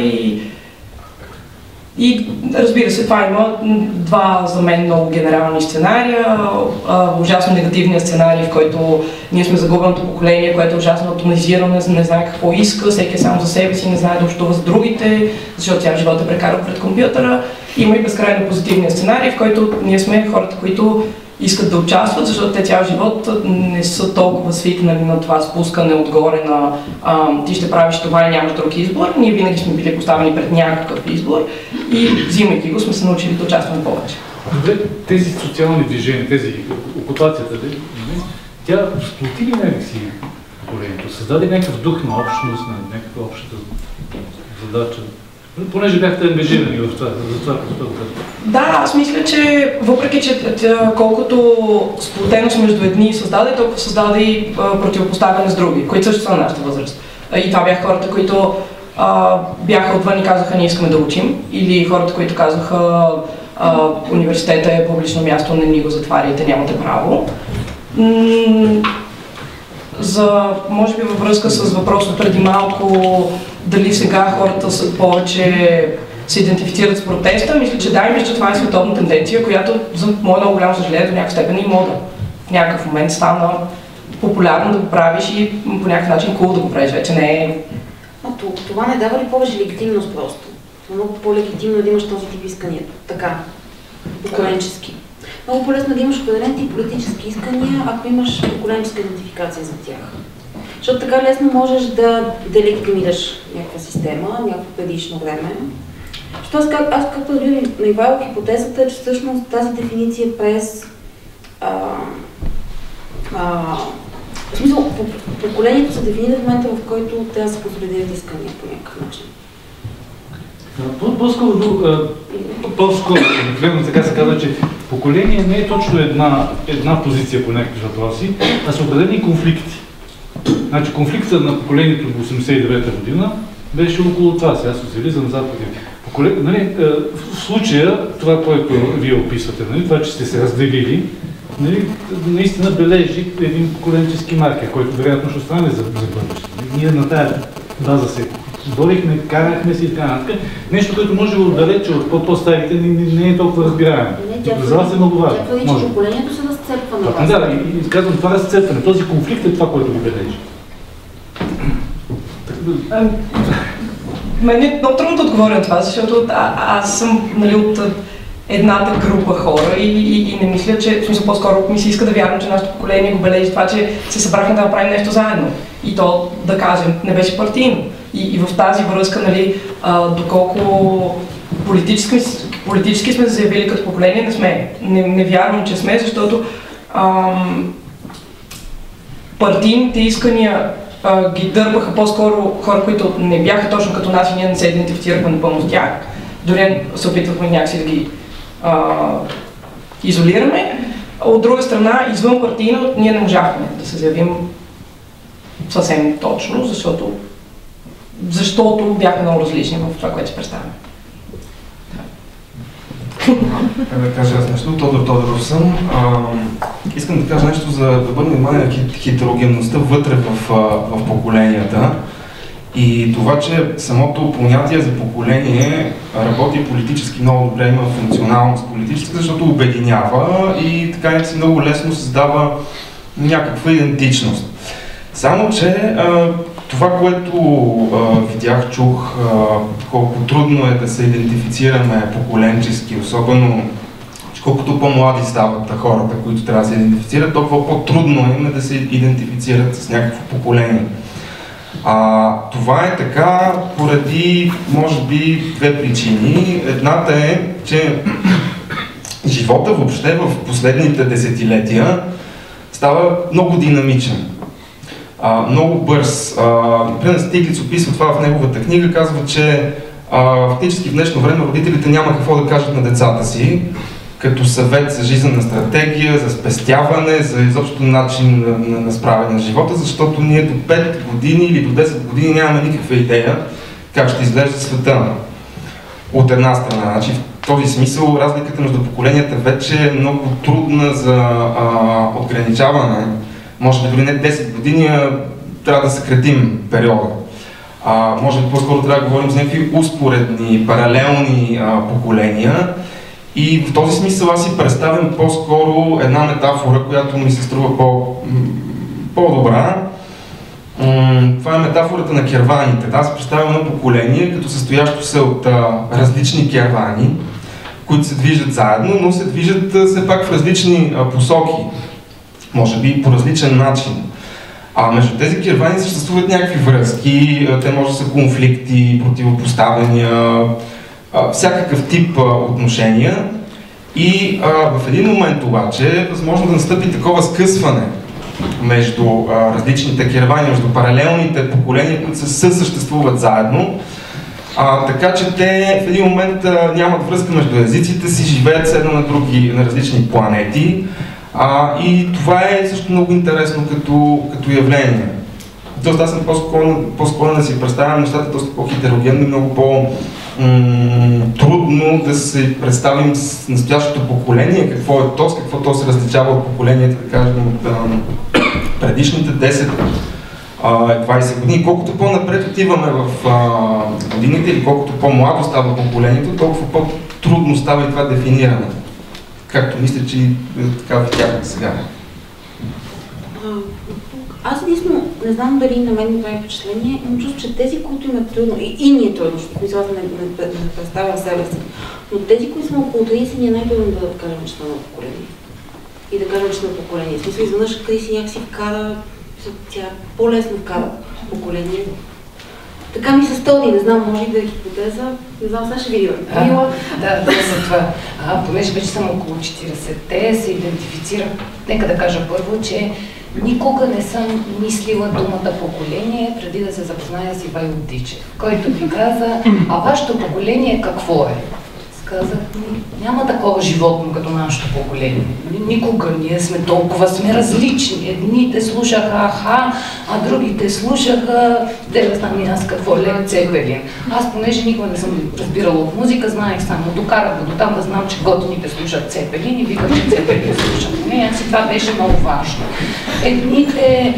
и разбира се, това има два за мен много генерални сценария. Ужасно негативния сценарий, в който ние сме загубеното поколение, което е ужасно автоматизирано, не знае какво иска, всеки е само за себе си, не знае да общува с другите, защото цял живот е прекарал пред компютъра. Има и безкрайно позитивния сценарий, в който ние сме хората, които искат да участват, защото те цял живот не са толкова свикнали на това спускане отгоре на ти ще правиш това и нямаш друг избор. Ние винаги сме били поставени пред някакъв избор и взимайки го сме се научили да участваме повече. Добре, тези социални движения, тези окупацията, тя сплоти ли някакси поколението? Създаде някакъв дух на общност, на някаква общата задача? Понеже бяхте ангажирани в това, за това го казвам. Да, аз мисля, че въпреки, че колкото сплотеност между едни създаде, толкова създаде и противопоставяне с други, които също са на нашата възраст. И това бяха хората, които бяха отвън и казаха, ние искаме да учим, или хората, които казаха, университета е публично място, не ни го затваряйте, нямате право. Може би във връзка с въпроса преди малко, дали сега хората са повече се идентифицират с протеста, мисля, че да, и мисля, че това е световна тенденция, която за мое много голямо съжаление до някаква степен и мода. В някакъв момент стана популярно да го правиш и по някакъв начин cool да го правиш, вече не е... Това не дава ли повече легитимност просто? Много по-легитимно да имаш този тип искания, така, поколенчески. Много по-лесно да имаш определен тип политически искания, ако имаш поколенческа идентификация за тях. Защото така лесно можеш да делегитимираш някаква система, някакво предишно време. Защото аз както разбирам на Ивайло, хипотезата е, че всъщност тази дефиниция през в смисъл, поколението се дефинира в момента, в който трябва да се консолидират искания по някакъв начин. По-скоро, например, така се казва, че поколение не е точно една позиция по някакви въпроси, а са определени конфликти. Значи конфликта на поколението в 1989 година беше около това, сега социализъм, запад. В случая, това, което вие описвате, това, че сте се разделили, наистина бележи един поколенчески маркер, който вероятно ще остане за бъдеще. Ние на тая база се борихме, карахме си и така нататък. Нещо, което може да отдалече от по-старите, не е толкова разбираемо. За вас е много важно. Тя твърди, че поколението се разцепва на вас. Да, и казвам, това разцепване, този конфликт е това, което го бележи. Мен е много трудно да отговоря на това, защото аз съм от едната група хора и не мисля, че, в смисъл по-скоро ми се иска да вярвам, че нашето поколение го бележи това, че се събрахме да направим нещо заедно. И то, да кажем, не беше партийно. И в тази връзка, доколко политически сме заявили като поколение, не сме. Не вярвам, че сме, защото партийните искания ги дърпаха по-скоро хора, които не бяха точно като нас и ние не се идентифицирахме напълно с тях. Дори се опитвахме някакси да ги изолираме. От друга страна, извън партийно, ние не можахме да се заявим съвсем точно, защото бяхме много различни в това, което си представяме. Да кажа аз нещо, Тодор Тодоров съм. Искам да кажа нещо за да обърна внимание на хетерогенността вътре в поколенията и това, че самото понятие за поколение работи политически много добре, има функционалност политическа, защото обединява и така някакси много лесно създава някаква идентичност. Само, че това, което видях, чух, колко трудно е да се идентифицираме поколенчески, особено колкото по-млади стават хората, които трябва да се идентифицират, толкова по-трудно е да се идентифицират с някакво поколение. Това е така поради, може би, две причини. Едната е, че живота въобще в последните десетилетия става много динамичен. Много бърз. Например, Стиглиц описва това в неговата книга, казва, че фактически в днешно време родителите няма какво да кажат на децата си, като съвет за жизнена стратегия, за спестяване, за изобщо начин на справяне на живота, защото ние до 5 години или до 10 години нямаме никаква идея как ще изглежда света. От една страна. Значи, в този смисъл разликата между поколенията вече е много трудна за отграничаване. Може би дори не 10 години, трябва да съкратим периода. Може би по-скоро трябва да говорим за някакви успоредни, паралелни поколения. И в този смисъл аз си представям по-скоро една метафора, която ми се струва по-добра. Това е метафората на керваните. Аз представям едно поколение, като състоящо се от различни кервани, които се движат заедно, но се движат все пак в различни посоки, може би по различен начин. Между тези кервани съществуват някакви връзки, те може да са конфликти, противопоставяния, всякакъв тип отношения. И в един момент обаче е възможно да настъпи такова скъсване между различните кервани, между паралелните поколения, които се съсъществуват заедно. Така че те в един момент нямат връзка между езиците си, живеят с едно на други, на различни планети. И това е също много интересно като явление. Тоест аз съм по-склонен да си представям нещата доста по-хетерогенно и много по-трудно да се представим с настоящото поколение, какво е то, с какво то се различава от поколението, да кажем, от предишните 10-20 години. Колкото по-напред отиваме в годините или колкото по-младо става поколението, толкова по-трудно става и това дефиниране. Както мисля, че така видях сега. Аз единствено не знам дали на мен ми прави впечатление, но чувствам, че тези, които им е трудно, и ние е трудно, защото мисля, не представя себе си, но тези, които сме около 30, ни е най-трудно да кажем, че сме на поколение. И да кажем, че сме поколение. В смисъл, изведнъж къде си някак си вкара, тя по-лесно вкара поколение. Така ми се стони, не знам, може и да е хипотеза, не знам, сега ще видим. Да, за това. Понеже вече съм около 40-те, се идентифицирам. Нека да кажа първо, че никога не съм мислила думата поколение, преди да се запозная с Ивайло Дичев, който ми каза, вашето поколение какво е? Казах, няма такова животно като нашето поколение. Никога ние сме толкова различни. Едните слушаха аха, а другите слушаха, да знам и аз какво е Лед Цепелин. Аз понеже никога не съм разбирала от музика, знаех само докарах до там да знам, че готините слушат Цепелин и викат, че Цепелин слушат. Някакси това беше много важно. Едните,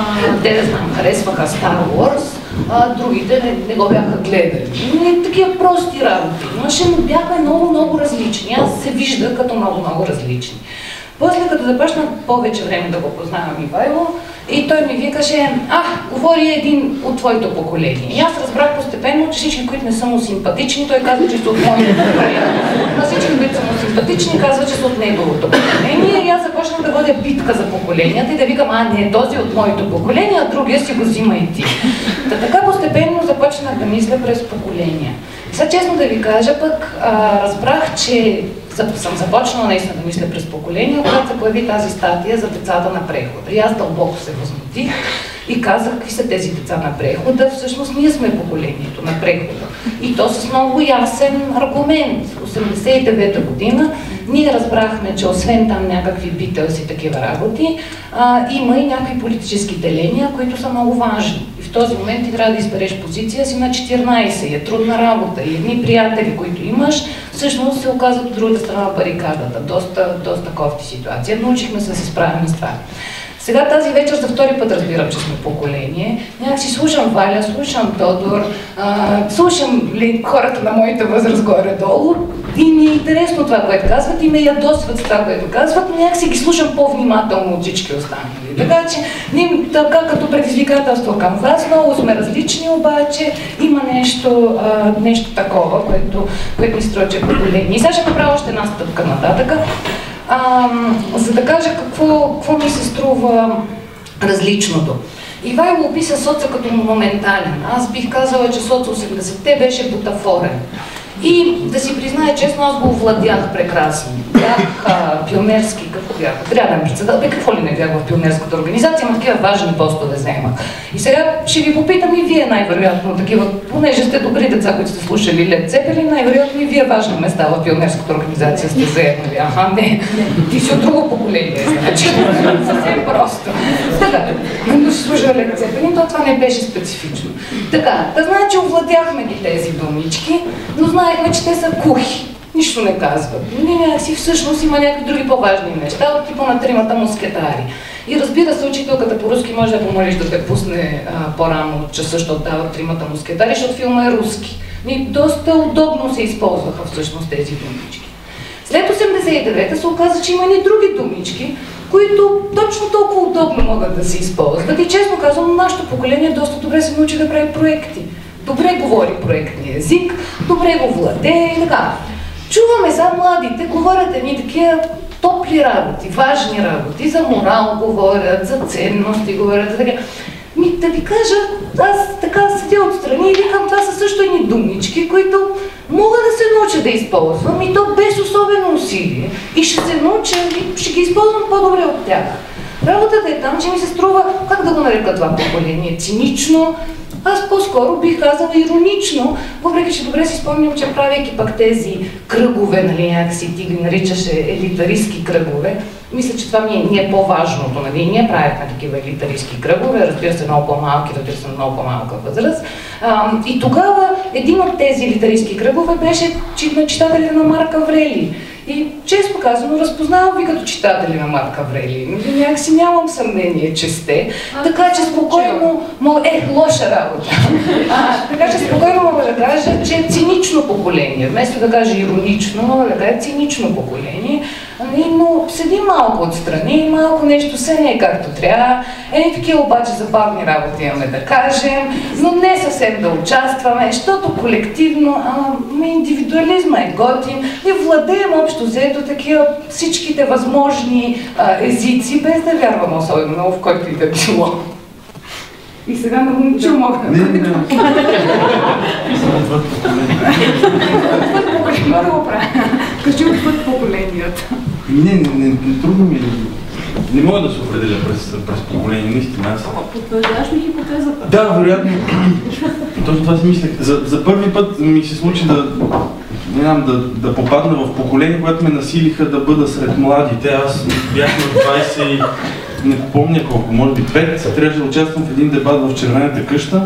да знам, харесваха Star Wars, другите не го бяха гледали. Такива прости работи. Но бяхме много различни. Аз се вижда като много различни. После като започна повече време да го познавам Ивайло, и той ми викаше, говори един от твоето поколение. И аз разбрах постепенно, че всички, които не са му симпатични, той казва, че са от моето поколение. А всички, които са му симпатични, казва, че са от неговото поколение. И аз започнах да водя битка за поколенията и да викам, не, този от моето поколение, а другия си го взима и ти. Така постепенно започнах да мисля през поколения. И сега честно да ви кажа, пък разбрах, че съм започнала наистина да мисля през поколения, когато се появи тази статия за децата на прехода. И аз дълбоко се възмутих и казах, какви са тези деца на прехода. Всъщност ние сме поколението на прехода. И то с много ясен аргумент. 89-та година ние разбрахме, че освен там някакви Битълс и такива работи, има и някакви политически деления, които са много важни. И в този момент ти трябва да избереш позиция си на 14. И е трудна работа. И едни приятели, които имаш, всъщност се оказват от другата страна на барикадата. Доста кофти ситуация. Научихме се да се справим с това. Сега тази вечер за втори път разбирам, че сме поколение. Някак си слушам Валя, слушам Тодор, слушам хората на моята възраст горе-долу и ми е интересно това, което казват и ме ядосват с това, което казват, но някак си ги слушам по-внимателно от всички останали. Така че, така като предизвикателство към вас, много сме различни, обаче има нещо такова, което ми струва, че е поколение. И сега ще направя още една стъпка нататък. За да кажа какво ми се струва различното. Ивайло описа соца като монументален. Аз бих казала, че соц 80-те беше бутафорен. И да си призная честно, аз го овладях прекрасно. Бях пионерски, какво бях? Отряден председател. Какво ли не бях в пионерската организация, но такива важни постове вземах. И сега ще ви попитам и вие най-вероятно такива, понеже сте добри деца, които сте слушали Лед Цепелин, най-вероятно и вие важни места в пионерската организация сте заемали. Не, ти си от друго поколение, значи. Съвсем просто. Така, но ще слуша Лед Цепелин, то това не беше специфично. Така, да знае, че овладяхме ги тези думички, но знаехме, че те са кухи. Нищо не казват. Някакси всъщност има някакви други по-важни неща, от типа на тримата мускетари. И разбира се, учителката по руски може да помолиш да те пусне по-рано от часа, защото дава тримата мускетари, защото филма е руски. Доста удобно се използваха всъщност тези думички. След 89-та се оказа, че има и други думички, които точно толкова удобно могат да се използват. И честно казвам, нашето поколение доста добре се научи да прави проекти. Добре говори проектния език, добре го владее и така. чуваме за младите, говорят едни такива топли работи, важни работи, за морал говорят, за ценности говорят, така. Да ви кажа, аз така седя отстрани и викам, това са също едни думички, които мога да се науча да използвам и то без особено усилие. И ще се науча и ще ги използвам по-добре от тях. Работата е там, че ми се струва, как да го нарека това поколение, цинично, аз по-скоро бих казала иронично, въпреки че добре си спомням, че правейки пак тези кръгове, нали, някакси ти ги наричаше елитаристки кръгове, мисля, че това ми е по-важното, нали, ние правихме такива елитаристки кръгове, разбира се много по-малки, разбира се много по-малка възраст. И тогава един от тези елитаристки кръгове беше на читателите на Марк Аврелий. И често казано, разпознавам ви като читатели на Марк Аврелий. Някакси нямам съмнение, че сте. Така че спокойно, лоша работа. Така че спокойно мога да кажа, че е цинично поколение. Вместо да кажа иронично, мога да кажа цинично поколение. Но седи малко отстрани, малко нещо се не е както трябва. Такива обаче забавни работи имаме да кажем, но не съвсем да участваме, защото колективно, индивидуализма е готин и владеем общо взето такива всичките възможни езици, без да вярвам особено много в който и да било. И сега на момче мога да да го правя. Кажи отвъд поколенията. Не, трудно ми е. Не мога да се определя през поколение, наистина. Потвърждаш ми хипотезата? Да, вероятно. Точно това си мислех. За първи път ми се случи да попадна в поколение, което ме насилиха да бъда сред младите. Аз бях на 20 и не помня колко, може би 5. Трябваше да участвам в един дебат в Червената къща.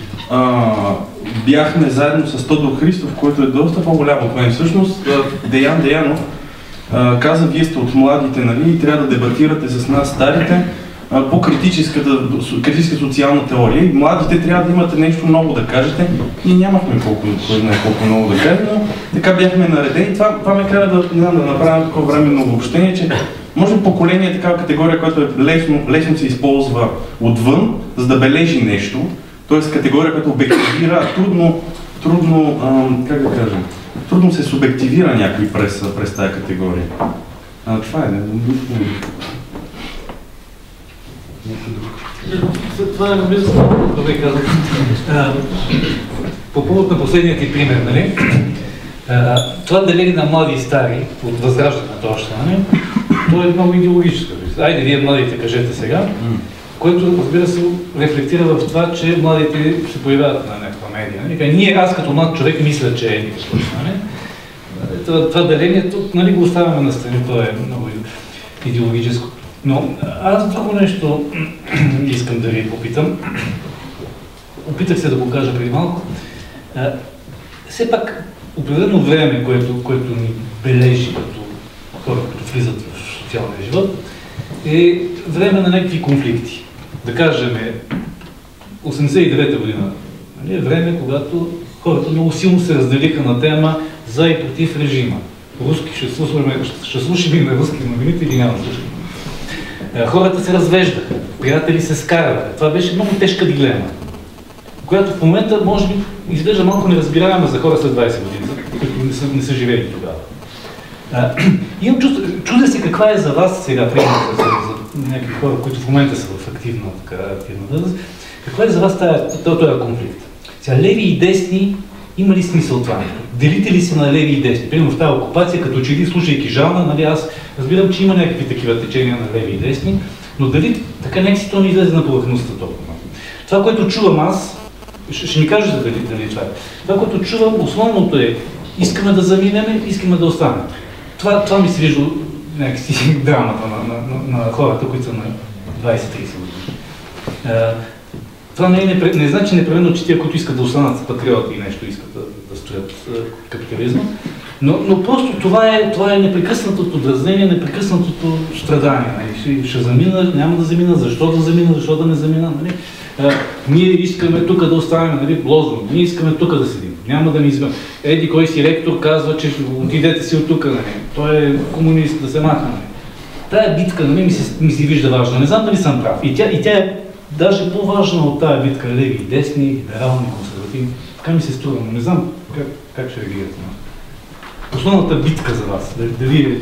Бяхме заедно с Тодор Христов, който е доста по-голям от мен. Всъщност, Деян Деянов каза, вие сте от младите, нали, и трябва да дебатирате с нас старите по критическа социална теория. И младите трябва да имате нещо ново да кажете. Ние нямахме колко много да кажем, но така бяхме наредени. Това ме кара да направим такова временно обобщение, че може би поколение е такава категория, която е лесно се използва отвън, за да бележи нещо. Т.е. категория, която обективира, трудно, как да кажем, трудно се субективира някой през тази категория. Това е, Това е добре казано. По повод на последният ти пример, нали? Това деление на млади и стари от възраждането още, нали? То е много идеологическо. Айде, вие младите кажете сега, което, разбира се, рефлектира в това, че младите се появяват на някаква медия. Аз като млад човек мисля, че е никакво. Това деление, нали, го оставяме на страни, то е много идеологическо. Но аз друго нещо искам да ви попитам. Опитах се да го кажа преди малко. Все пак, определено време, което ни бележи като хора, които влизат в социалния живот, е време на някакви конфликти. Да кажем, 89-та година е време, когато хората много силно се разделиха на тема за и против режима. Руски ще слушаме на руски новините или няма да слушаме. Хората се развеждаха, приятели се скарваха. Това беше много тежка дилема, която в момента може би изглежда малко неразбираема за хора след 20 години, които не са живели тогава. Имам чувство, чудя се каква е за вас сега, примерно за някакви хора, които в момента са в активна възраст, каква е за вас този конфликт? Сега, леви и десни, има ли смисъл това? Делите ли се на леви и десни? Примерно в тази окупация, като че ли, слушайки Жана, нали, аз разбирам, че има някакви такива течения на леви и десни, но дали така някакси то не излезе на повърхността толкова. Това, което чувам аз, ще ми кажете дали това е. Това, което чувам, основното е, искаме да заминем, искаме да останем. Това ми се вижда някакси драмата на хората, които са на 20-30 години. Това не значи непременно, че тия, които искат да останат патриоти и нещо искат да строят капитализма, но просто това е непрекъснатото дразнение, непрекъснатото страдание. Ще замина, няма да замина, защо да замина, защо да не замина. Нали? Ние искаме тук да останем, нали, лозунг, ние искаме тук да седим, няма да ни изберем. Еди кой си ректор казва, че отидете си от тук, нали? Той е комунист, да се маха. Нали? Тая битка, нали, ми се вижда важна, не знам дали съм прав. И тя е даже по-важна от тая битка, леви и десни, либерални, консервативни. Така ми се струва, но не знам как ще реагирате. основната битка за вас? Дали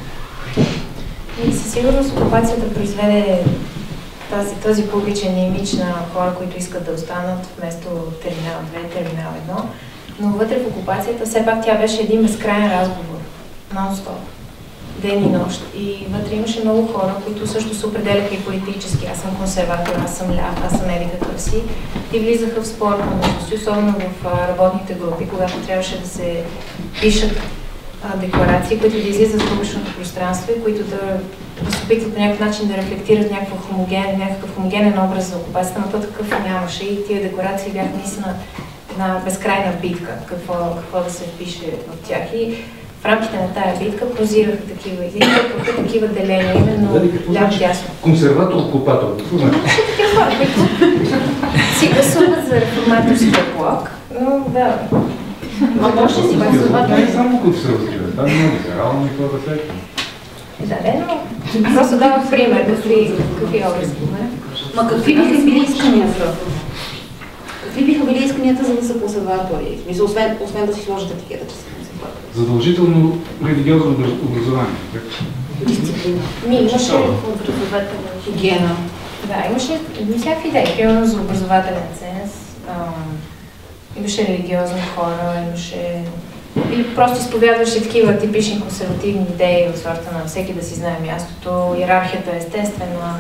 И със сигурност окупацията произведе този публичен имидж на хора, които искат да останат вместо терминал 2, терминал 1. Но вътре в окупацията все пак тя беше един безкрайен разговор. Нон-стоп. Ден и нощ. И вътре имаше много хора, които също се определяха и политически. Аз съм консерватор, аз съм ляв, аз съм еди какъв си. И влизаха в спор помежду си, особено в работните групи, когато трябваше да се пишат декларации, които да излизат в публичното пространство и които да се опитват по някакъв начин да рефлектират някакъв хомогенен образ за окупацията, но то такъв нямаше и тия декларации бяха наистина една безкрайна битка, какво да се впише в тях. И в рамките на тая битка прозираха такива деления, именно ляво-дясно. Консерватор-окупатор. Такива хора, които си гласуват за реформаторския блок, но да. Може да си гласуват. Не само консервативен, там има либерално и това да всеки. Да, но просто давах пример, какви образи. Ма какви биха били исканията? Какви биха били исканията, за да са консерватори? В смисъл, освен да си сложат етикетата си консерватори. Задължително религиозно образование. Дисциплина. Имаше образователна хигиена. Да, имаше всякакви идеи. Примерно за образователен ценз. Имаше религиозни хора, имаше... Или просто изповядваше такива типични консервативни идеи от сорта на всеки да си знае мястото, иерархията е естествена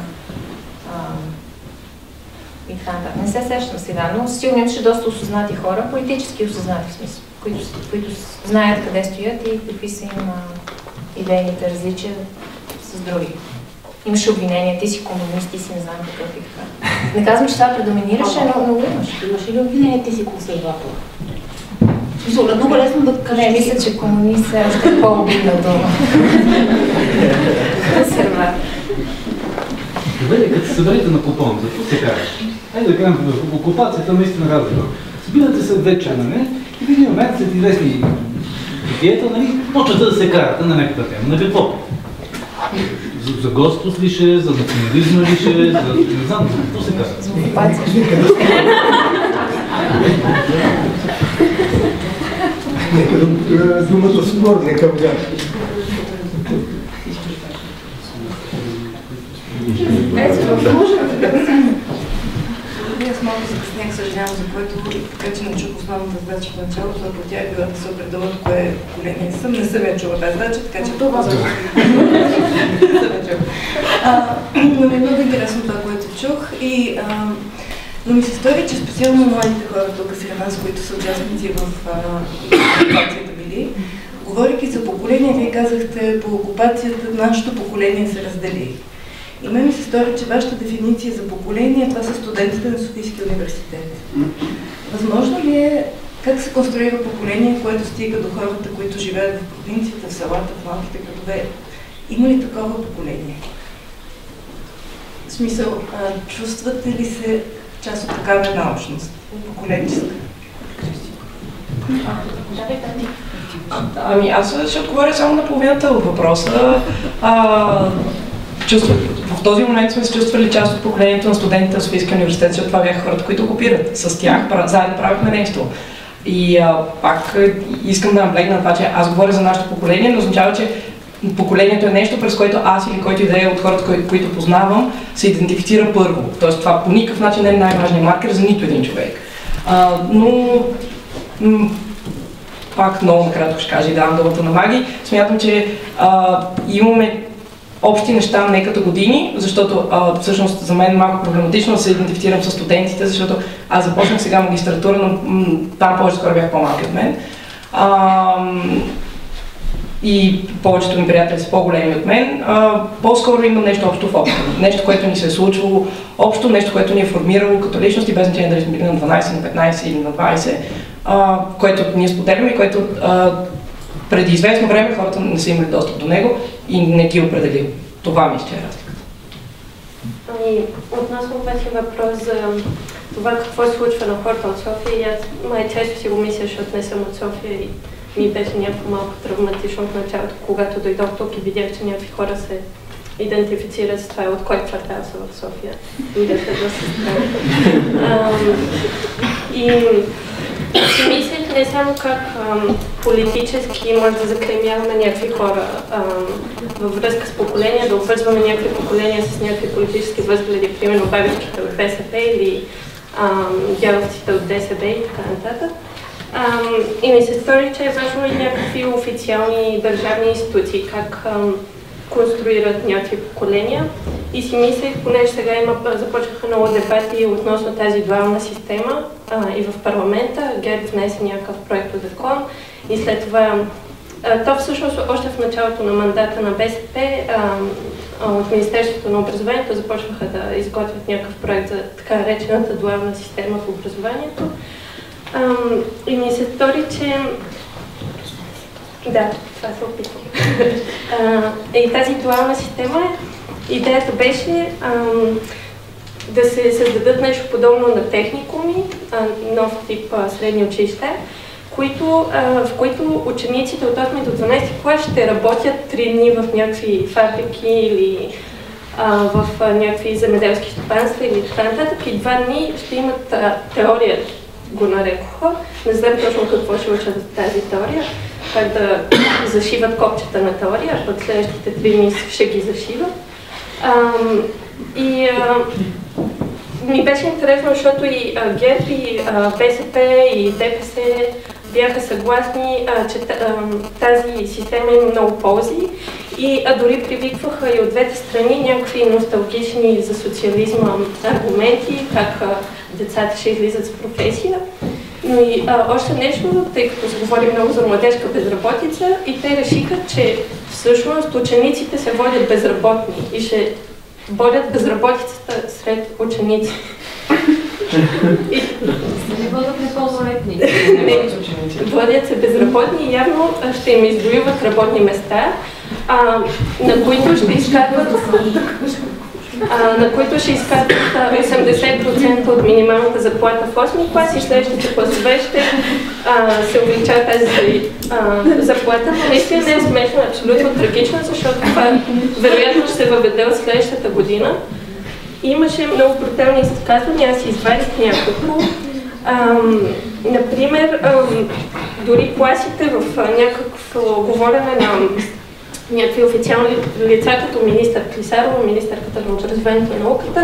и така нататък. Не се сещам сега, но сигурно имаше доста осъзнати хора, политически осъзнати в смисъл, които знаят къде стоят и какви са им идейните различия с други. Имаше обвинения, ти си комунист, ти си не знам какъв и така. Не казвам, че това предоминираше, но имаше. Имаше ли обвинения, ти си консерватор? В смисъл, много лесно да кажеш. Не, мисля, че комунист е още по-обидна дума. Консерватор. Добре, като се съберете на купон, за какво се кажеш? Айде да кажем, в окупацията наистина разговор. Събирате се вече, нали? И в един момент след известни диета, нали, почвате да се карате на някаква тема. На какво? За Господ ли ще, за национализма ли ще, за... не знам, какво се казва? За окупация. Нека думата спор, нека бяга. Аз малко закъснях, съжалявам, за което така че не чух основната задача в началото, ако тя е била да се определя от кое поколение съм. Не съм я чула тази задача, така че това не съм я чула. Но ми е много интересно това, което чух. Но ми се стори, че специално младите хора тук сред нас, които са участници в окупацията били, говорейки за поколение, вие казахте, по окупацията нашето поколение се раздели. И мен ми се стори, че вашата дефиниция за поколение, това са студентите на Софийския университет. Възможно ли е, как се конструира поколение, което стига до хората, които живеят в провинцията, в селата, в малките градове? Има ли такова поколение? В смисъл, чувствате ли се част от такава една общност, поколенческа? Ами аз ще отговоря само на половината от въпроса. В този момент сме се чувствали част от поколението на студентите на Софийския университет, защото това бяха хората, които окупират. С тях заедно правихме нещо. И пак искам да наблегна на това, че аз говоря за нашето поколение, но означава, че поколението е нещо, през което аз или който и да е от хората, които познавам, се идентифицира първо. Тоест това по никакъв начин не е най-важният маркер за нито един човек. Но пак много накратко ще кажа и давам думата на Маги. Смятам, че имаме общи неща не като години, защото всъщност за мен е малко проблематично да се идентифицирам с студентите, защото аз започнах сега магистратура, но там повече хора бях по-малки от мен. И повечето ми приятели са по-големи от мен. По-скоро има нещо общо в общо. Нещо, което ни се е случвало общо, нещо, което ни е формирало като личности, без значение дали сме били на 12, на 15 или на 20, което ние споделяме и което преди известно време хората не са имали достъп до него и не ги определил. Това мисля, че е разликата. Относно вашия въпрос за това какво се случва на хората от София, и аз май често си го мисля, защото не съм от София и ми беше някакво малко травматично в началото, когато дойдох тук и видях, че някакви хора се идентифицират с това, от кой квартал са в София. Идете да се страни. И си мислих не само как политически може да заклеймяваме някакви хора във връзка с поколения, да обвързваме някакви поколения с някакви политически възгледи, примерно бабичките от БСП или дядовците от ДСБ и така нататък. И ми се стори, че е важно и някакви официални държавни институции, как конструират някакви поколения. И си мислех, понеже сега започнаха много дебати относно тази дуална система и в парламента, ГЕРБ внесе някакъв проект от закон и след това, то всъщност още в началото на мандата на БСП от Министерството на образованието започнаха да изготвят някакъв проект за така наречената дуална система в образованието. И ми се стори, че да, това се опитвам. И тази дуална система, идеята беше да се създадат нещо подобно на техникуми, нов тип средни училища, в които учениците от 8 до 12 клас ще работят 3 дни в някакви фабрики или в някакви земеделски стопанства или така нататък и 2 дни ще имат теория, го нарекоха. Не знам точно какво ще учат в тази теория, как да зашиват копчета на теория, а пък следващите 3 дни ще ги зашиват. Ми беше интересно, защото и ГЕРБ, и БСП, и ДПС бяха съгласни, че тази система има много ползи и дори привикваха и от двете страни някакви носталгични за социализма аргументи, как децата ще излизат с професия. Но и още нещо, тъй като се говори много за младежка безработица и те решиха, че всъщност учениците се водят безработни и ще борят безработицата сред ученици. Не бъдат непълнолетни. Водят се безработни и явно ще им извоюват работни места, на които ще изкарват 80% от минималната заплата в 8 клас и следващите класове ще се увеличава тази заплата. Но наистина не е смешно, абсолютно трагично, защото това вероятно ще се въведе от следващата година. Имаше много брутални изказвания, аз извадих няколко. Например, дори класите в някакво говорене на някакви официални лица, като министър Клисарова, министърката на образованието и науката,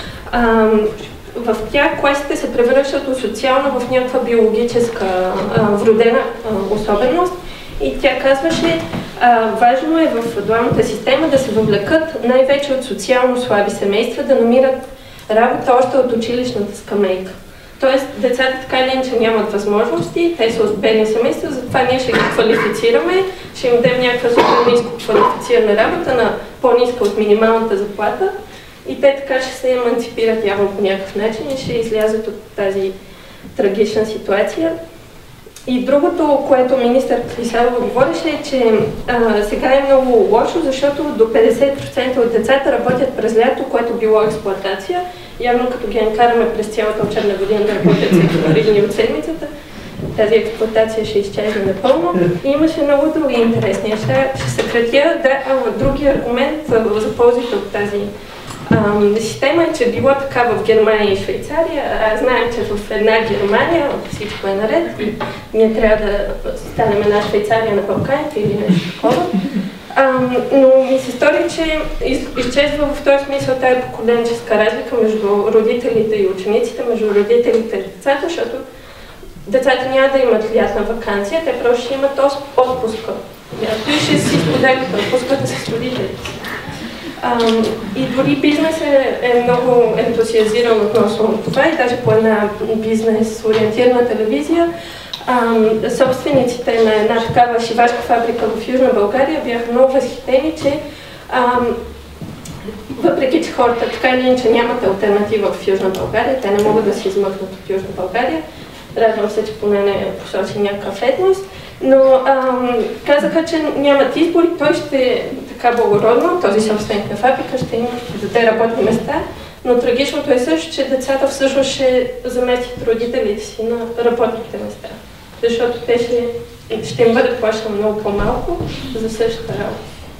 в тях класите се превръщат от социална в някаква биологическа вродена особеност. И тя казваше, важно е в дуалната система да се въвлекат най-вече от социално слаби семейства, да намират работа още от училищната скамейка. Тоест, децата така или иначе нямат възможности, те са от бедни семейства, затова ние ще ги квалифицираме, ще им дадем някаква супер ниско квалифицирана работа на по-ниска от минималната заплата и те така ще се еманципират явно по някакъв начин и ще излязат от тази трагична ситуация. И другото, което министър Клисарова говореше е, че сега е много лошо, защото до 50% от децата работят през лято, което било експлоатация. Явно като ги накараме през цялата учебна година да работят всеки 3 дни от седмицата, тази експлоатация ще изчезне напълно. И имаше много други интересни неща. Ще съкратя. Други аргумент за ползите от тази система е, че било така в Германия и Швейцария. Знаем, че в една Германия всичко е наред и ние трябва да станем една Швейцария на Балканите или нещо такова. Но ми се стори, че изчезва в този смисъл тази поколенческа разлика между родителите и учениците, между родителите и децата, защото децата няма да имат лятна ваканция, те просто ще имат отпуска. И ще си споделят отпуската с родителите. И дори бизнес е много ентусиазиран относно това и даже по една бизнес-ориентирана телевизия собствениците на една такава шивашка фабрика в Южна България бяха много възхитени, че въпреки че хората така или иначе нямат алтернатива в Южна България, те не могат да се измъкнат от Южна България, радвам се, че поне не посочи някакъв етнос, но казаха, че нямат избори, той ще е така благородно, този собственик на фабрика ще им даде работни места, но трагичното е също, че децата всъщност ще заместят родителите си на работните места, защото те ще им бъде плащано много по-малко за същата работа.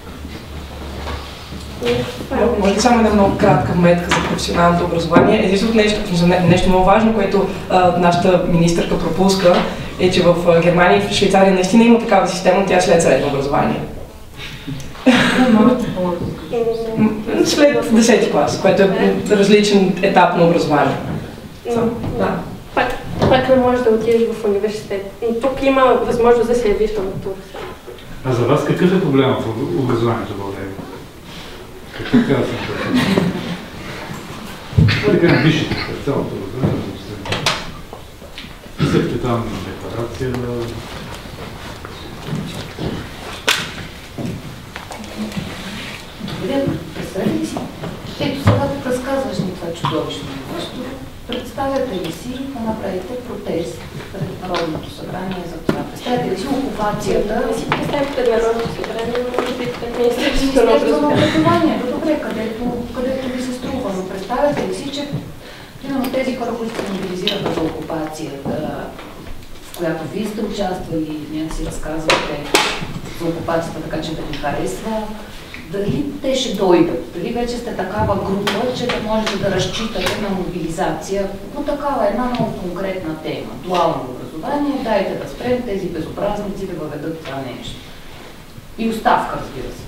Може ли само една много кратка вметка за професионалното образование? Единственото нещо много важно, което нашата министърка пропуска, е, че в Германия и в Швейцария наистина има такава система, тя след средно образование. След 10-ти клас, което е различен етап на образование. Да. Пак не можеш да отидеш в университет. Но тук има възможност да се явиш на матура. А за вас какъв е проблемът в образованието в България? Какво казвам? Това да кажем висшите, цялото образование. Писахте там декларация. Представете ли си? Ето сега тук разказваш ми това чудовищно нещо. Представяте ли си да направите протест пред Народното събрание за това? Представяте ли си окупацията? Си представяте пред Народното събрание, може би пред Министерството на образованието, добре, където ви се струва. Но представяте ли си, че примерно тези хора, които се мобилизираха за окупацията, в която вие сте участвали, някакси разказвате за окупацията, така че да ви харесва, дали те ще дойдат? Дали вече сте такава група, че да можете да разчитате на мобилизация по такава една много конкретна тема? Дуално образование, дайте да спрем тези безобразници да въведат това нещо. И оставка, разбира се.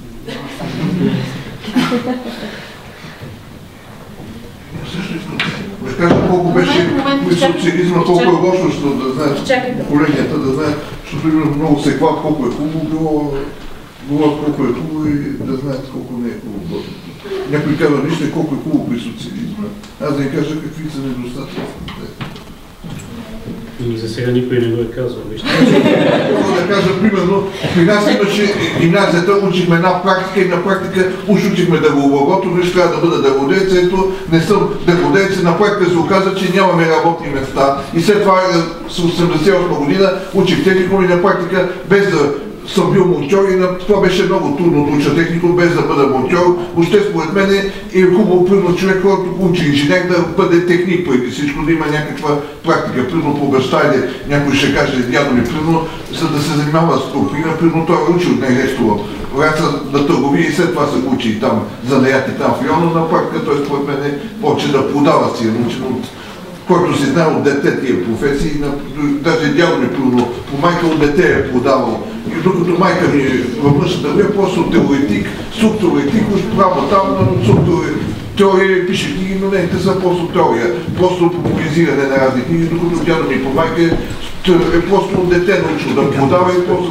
Ще кажа колко беше социализма, колко е лошо, защото да знаят поколенията, да знаят, защото много се клад колко е хубаво било, колко е хубаво и да знаят колко не е хубаво. Някой казва, вижте колко е хубаво при социализма, аз да ви кажа какви са недостатъците. И за сега никой не го е казал, вижте. Мога да кажа, примерно, при нас имаше гимназията, учихме една практика и на практика учихме дървооборото, виж трябва да бъда дърводеец, ето не съм дърводеец, на практика се оказа, че нямаме работни места. И след това с 88 година учих техникум и на практика без да съм бил монтьор и това беше много трудно да уча техникум без да бъда монтьор. Въобще според мен е хубаво, примерно човек, който учи инженер, да бъде техник преди всичко, да има някаква практика. Примерно по баща или някой ще каже, дядо ми, примерно, за да се занимава с турбина, примерно той е учил нещо на търговия и след това се учи там занаяти там в Йона, на практика той според мен почне да продава си, научен от който си знае от дете тия професии, даже дядо ми примерно, по майка от дете е продавал. И докато майка ми във външната вие, просто теоретик, структуроетик, уж право там, теория пише книги, но не, те са просто теория, просто популяризиране на разни книги, докато дядо ми по майка е просто от дете научил да продава и просто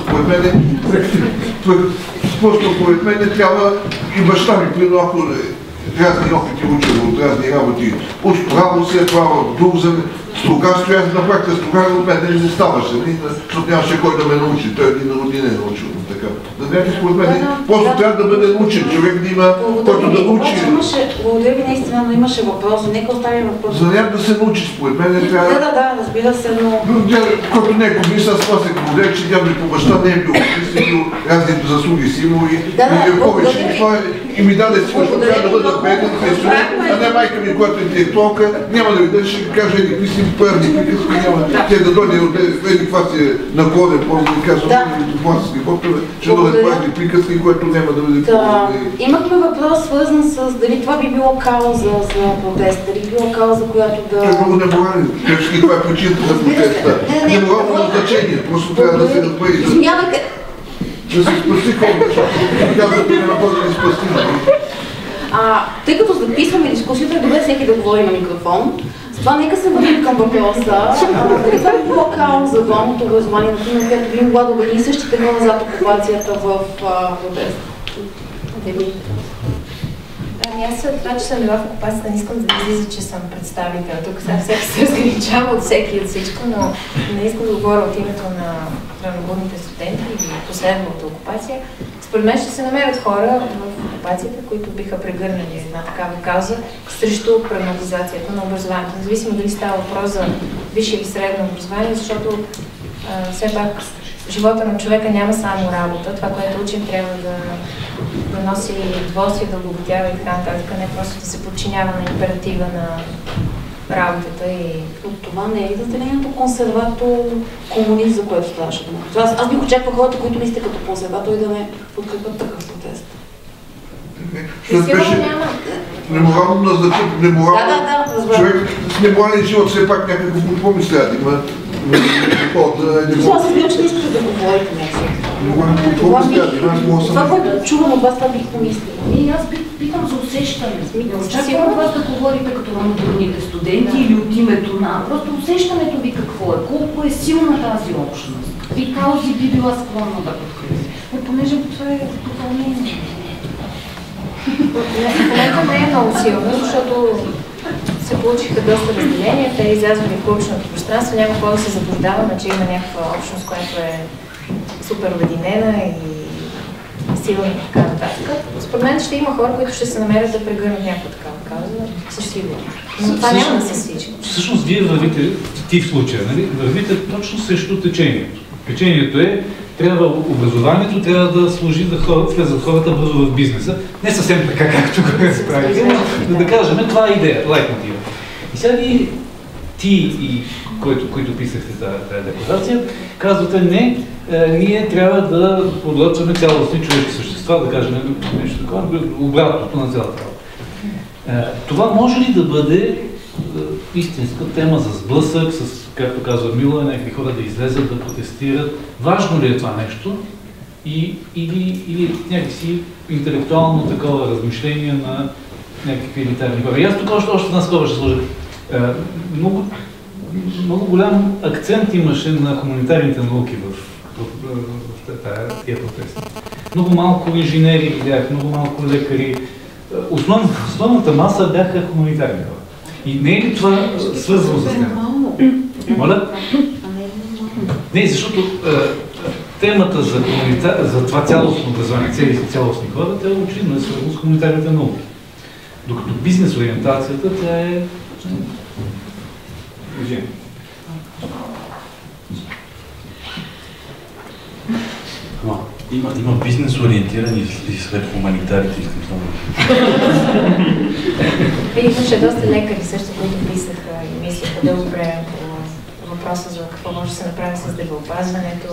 според мен трябва и баща ми, примерно, ако разни опити учил от разни работи. Уж право след това в Дулзен, стругарство, аз на практика стругар от мен не ставаше, защото нямаше кой да ме научи. Той един родин е научил. Знаете, според мен, просто трябва да бъде научен човек, да има който да научи. Благодаря ви наистина, но имаше въпрос, нека оставим въпрос. За някак да се научи, според мен трябва... Да, разбира се, но... Който не е комист, аз това се говоря, че дядо ми по баща не е бил комист, е бил разни заслуги си имал и повече. И ми даде си, защото трябва да бъда беден, а не майка ми, която е интелектуалка, няма да ви даде, ще каже еди какви си пърни приказки, няма те да дойде от еди каква си наклонен, по-да ви казвам, плански бобтове, ще дойде пърни приказки, което няма да бъде Имахме въпрос свързан с дали това би било кауза за протест, дали било кауза, която да... Това е много неморален, кажи това е причината за протеста. Неморално значение, просто трябва да се разбери. Да се спасти хората, казвате не може да спасти. Тъй като записваме дискусията, е добре всеки да говори на микрофон. Затова нека се върнем към въпроса. Дали това би било кауза за дуалното образование, например, което би могла да обедини същите хора зад окупацията в протест? Аз след това, че съм била в окупацията, не искам да излиза, че съм представител. Тук сега всеки се разграничава от всеки от всичко, но не искам да говоря от името на ранобудните студенти или последвалата окупация. Според мен ще се намерят хора в окупацията, които биха прегърнали една такава кауза срещу прагматизацията на образованието. Независимо дали става въпрос за висше или средно образование, защото все пак живота на човека няма само работа. Това, което учим, трябва да носи удоволствие, да обогатява и така нататък, не просто да се подчинява на императива на работата и... От това не е разделението консерватор-комунист, за което ставаше дума. Аз бих очаква хората, които мислите като консерватори, да не подкрепят такъв протест. Неморално назначен, неморално човек с неморален живот все пак някакъв помисля да има. Това с него не искате да говорите някакси. Това, което чувам от вас, това бих помислила. Аз питам за усещане. Очаквам от вас да говорите като на модерните студенти или от името на... Просто усещането ви какво е, колко е силна тази общност. И Каузи би била склонна да подкрепи. Но понеже това е допълнение. В момента не е много силно, защото се получиха доста разделения, те излязоха в публичното пространство, няма какво да се заблуждаваме, че има някаква общност, която е супер обединена и силна и така нататък. Според мен ще има хора, които ще се намерят да прегърнат някаква такава кауза, със сигурност. Но това няма да се случи. Всъщност вие вървите, ти в случая, нали? Вървите точно срещу течението. Течението е, трябва образованието трябва да служи да влезат хората бързо в бизнеса. Не съвсем така, както го се прави, но да кажем, това е идея, лайт-мотива. И сега ти и които писахте тази декларация, казвате не, ние трябва да подготвяме цялостни човешки същества, да кажем нещо такова, обратното на цялата работа. Това може ли да бъде истинска тема за сблъсък, с, както казва Мила, някакви хора да излезат, да протестират? Важно ли е това нещо? Или някакси интелектуално такова размишление на някакви елитарни хора? И аз тук още една скоба ще сложа. Много голям акцент имаше на хуманитарните науки в тия протести. Много малко инженери видях, много малко лекари. Основната маса бяха хуманитарни хора. И не е ли това свързано с тема? Моля? Не, защото темата за това цялостно образование, цялостни хора, тя очевидно е свързано с хуманитарните науки. Докато бизнес ориентацията, тя е... Има бизнес ориентирани и след хуманитарите, искам само. Имаше доста лекари също, които писаха и мислиха дълго време по въпроса за какво може да се направи с здравеопазването.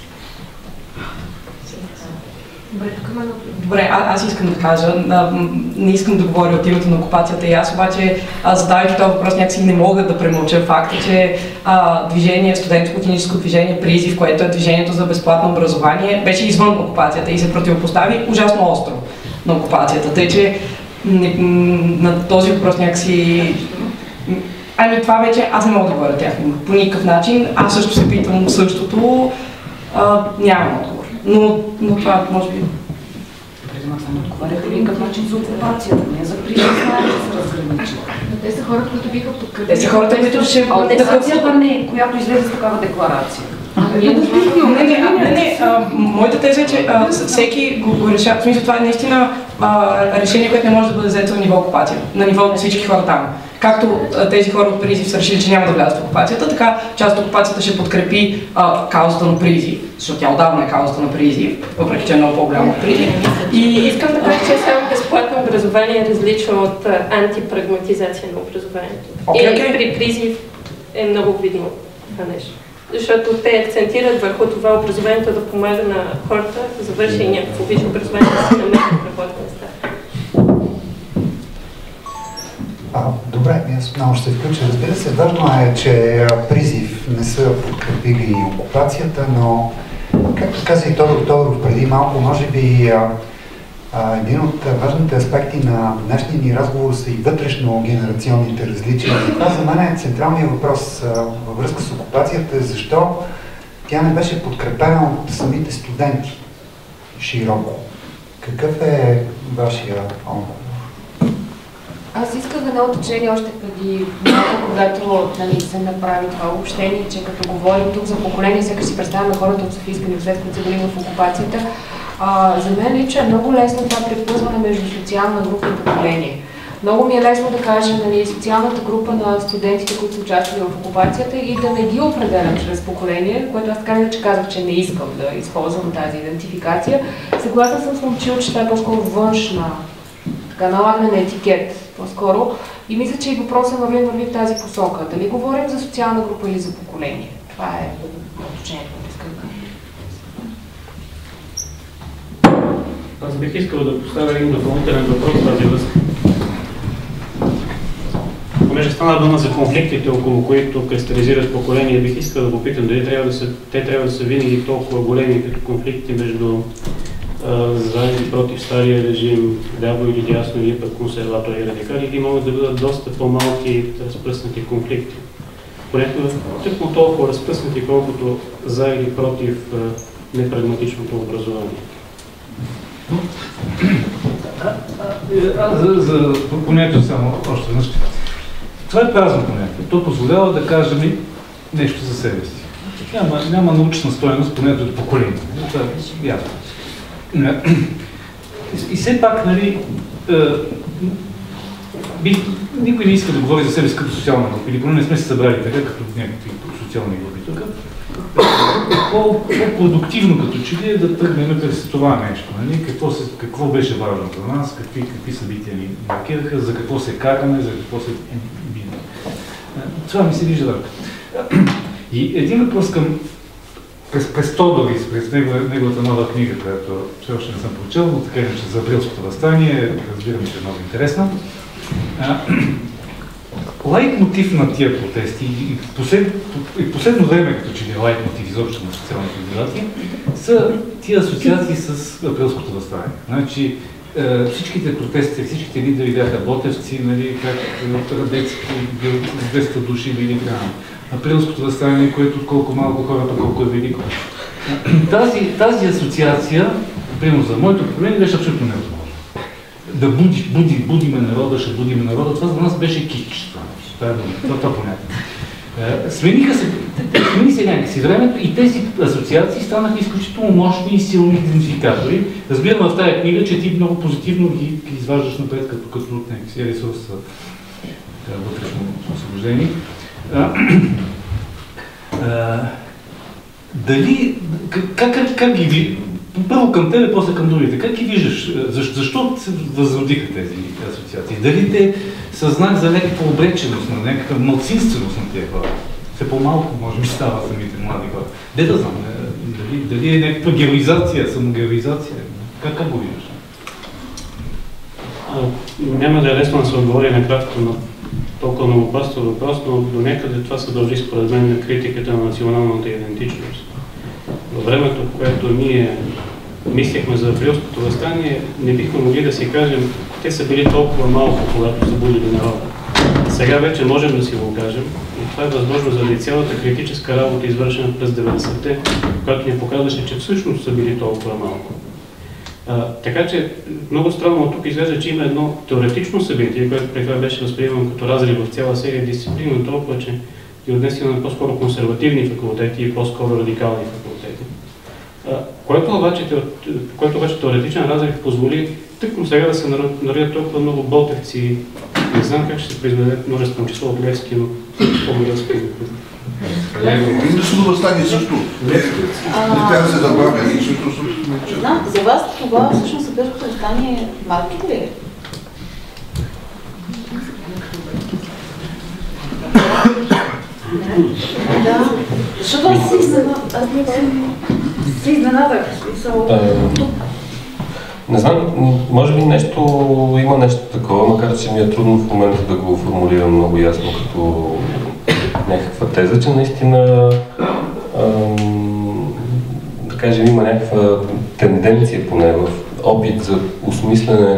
Добре, аз искам да кажа, не искам да говоря от името на окупацията и аз, обаче задавайки този въпрос някакси не мога да премълча факта, че студентско клиническо движение Призив, което е движението за безплатно образование, беше извън окупацията и се противопостави ужасно остро на окупацията. Тъй, че на този въпрос някакси... това вече аз не мога да говоря тяхно по никакъв начин. Аз също се питам същото. Нямам отговор. Но това може би... Отговаря по никакъв начин за окупацията, не за Призив, знаят да се разграничат. Но те са хората, които биха подкрепили. Те са хората, които ще... Организацията не, която излезе с такава декларация. Моята теза е, че всеки го решава. В смисъл, това е наистина решение, което не може да бъде взето на ниво окупация, на ниво на всички хора там. Както тези хора от Призив са решили, че няма да влязат в окупацията, така част от окупацията ще подкрепи каузата на Призив, защото тя отдавна е каузата на Призив, въпреки че е много по-голяма от Призив. И искам да кажа, че само безплатно образование е различно от антипрагматизация на образованието. И при Призив е много видно това нещо. Защото те акцентират върху това образованието да помага на хората да завърши някакво висше образование, да се намерят работни места. Добре, аз много ще се включа. Разбира се, важно е, че Призив не са подкрепили окупацията, но, както каза и Тодор преди малко, може би един от важните аспекти на днешния ни разговор са и вътрешно-генерационните различия. Това за мен е централният въпрос във връзка с окупацията, защо тя не беше подкрепена от самите студенти широко. Какъв е вашия отговор? Аз исках да дам уточнение още преди малко, когато се направи това обобщение, че като говорим тук за поколение, сякаш си представяме хората от Софийска университет, които са били в окупацията. За мен лично е много лесно това препъзване между социална група и поколение. Много ми е лесно да кажа, социалната група на студентите, които са участвали в окупацията и да не ги определям чрез поколение, което аз така иначе казах, че не искам да използвам тази идентификация. Съгласна съм с Момчил, че това е по-скоро външна, налагане на етикет по-скоро. И мисля, че и въпросът върви в тази посока. Дали говорим за социална група или за поколение? Това е уточнението, което искам да кажа. Аз бих искал да поставя един допълнителен въпрос в тази връзка. Понеже стана дума за конфликтите, около които кристализират поколения, бих искал да попитам дали те трябва да са винаги толкова големи като конфликти между за и против стария режим, ляво или дясно, или пък консерватори и радикали, или могат да бъдат доста по-малки разпръснати конфликти. Понякога тъкмо толкова разпръснати, колкото за или против непрагматичното образование. За понятието само още веднъж. Това е празно понятие. То позволява да кажем нещо за себе си. Няма научна стойност понятието поколение. Това е ясно. И все пак, нали, никой не иска да говори за себе си като социална група, или поне не сме се събрали така, като някакви социални групи. Тук по-продуктивно като че ли е да тръгнем през това нещо. Нали? Какво беше важно за нас, какви събития ни маркираха, за какво се караме, за какво се бием. Това ми се вижда така. И един въпрос към през Тодорис, през неговата нова книга, която все още не съм прочел, но така иначе за Априлското въстание, разбирам, че е много интересна. Лайтмотив на тия протести и последно време, като че ли лайтмотив изобщо на социалните демократи, са тия асоциации с Априлското въстание. Значи, всичките протести, всичките лидери бяха ботевци, нали, как Радецки, 200 души били там. Априлското въстание, което колко малко хората, колко е велико. Тази асоциация, примерно за моето поколение, беше абсолютно невъзможно. Да будиме народа, ще будиме народа, това за нас беше кич. Това понятие. Смени се някакси времето и тези асоциации станаха изключително мощни и силни идентификатори. Разбирам в тази книга, че ти много позитивно ги изваждаш напред като някакси ресурс вътрешно освобождение. Как ги ви... Първо към тебе, после към другите. Как ги виждаш? Защо се възродиха тези асоциации? Дали те са знак за някаква обреченост, на някаква малцинственост на тези хора? Все по-малко, може би, става самите млади хора. Де да знам, дали е някаква героизация, самогероизация? Как го виждаш? Няма да е лесно да се отговори накратко на толкова многопластов въпрос, но до някъде това се дължи според мен на критиката на националната идентичност. Във времето, в което ние мислехме за Априлското въстание, не бихме могли да си кажем, те са били толкова малко, когато са будили народа. Сега вече можем да си го кажем и това е възможно заради цялата критическа работа, извършена през 90-те, която ни показваше, че всъщност са били толкова малко. Така че много странно тук изглежда, че има едно теоретично събитие, което при това беше възприемано като разрив в цяла серия дисциплини, толкова, че ги отнеси на по-скоро консервативни факултети и по-скоро радикални факултети. Който обаче теоретичен разрив позволи тъкмо сега да се наредят толкова много ботевци. Не знам как ще се произведе множествено число от Левски, но по-голямо спознат. Априлското въстание също не трябва да се забравя. Знам, за вас това всъщност Априлското въстание е маркет ли е? Да, защото аз се изненадах. Не знам, може би има нещо такова, макар че ми е трудно в момента да го формулирам много ясно като някаква теза, че наистина да кажем има някаква тенденция поне в опит за осмислене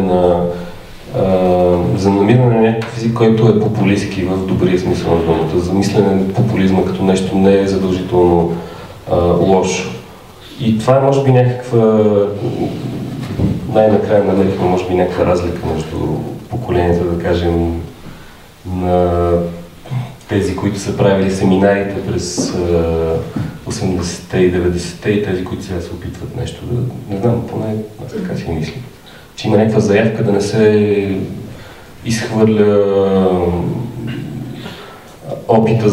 за намиране на някакъв език, който е популистски в добрия смисъл на думата, за мислене на популизма като нещо не е задължително лошо. И това е може би някаква най-накрая намерихме може би някаква разлика между поколенията, да кажем, на тези, които са правили семинарите през 80-те и 90-те и тези, които сега се опитват нещо да... Не знам, поне аз така си мисля. Че има някаква заявка да не се изхвърля опита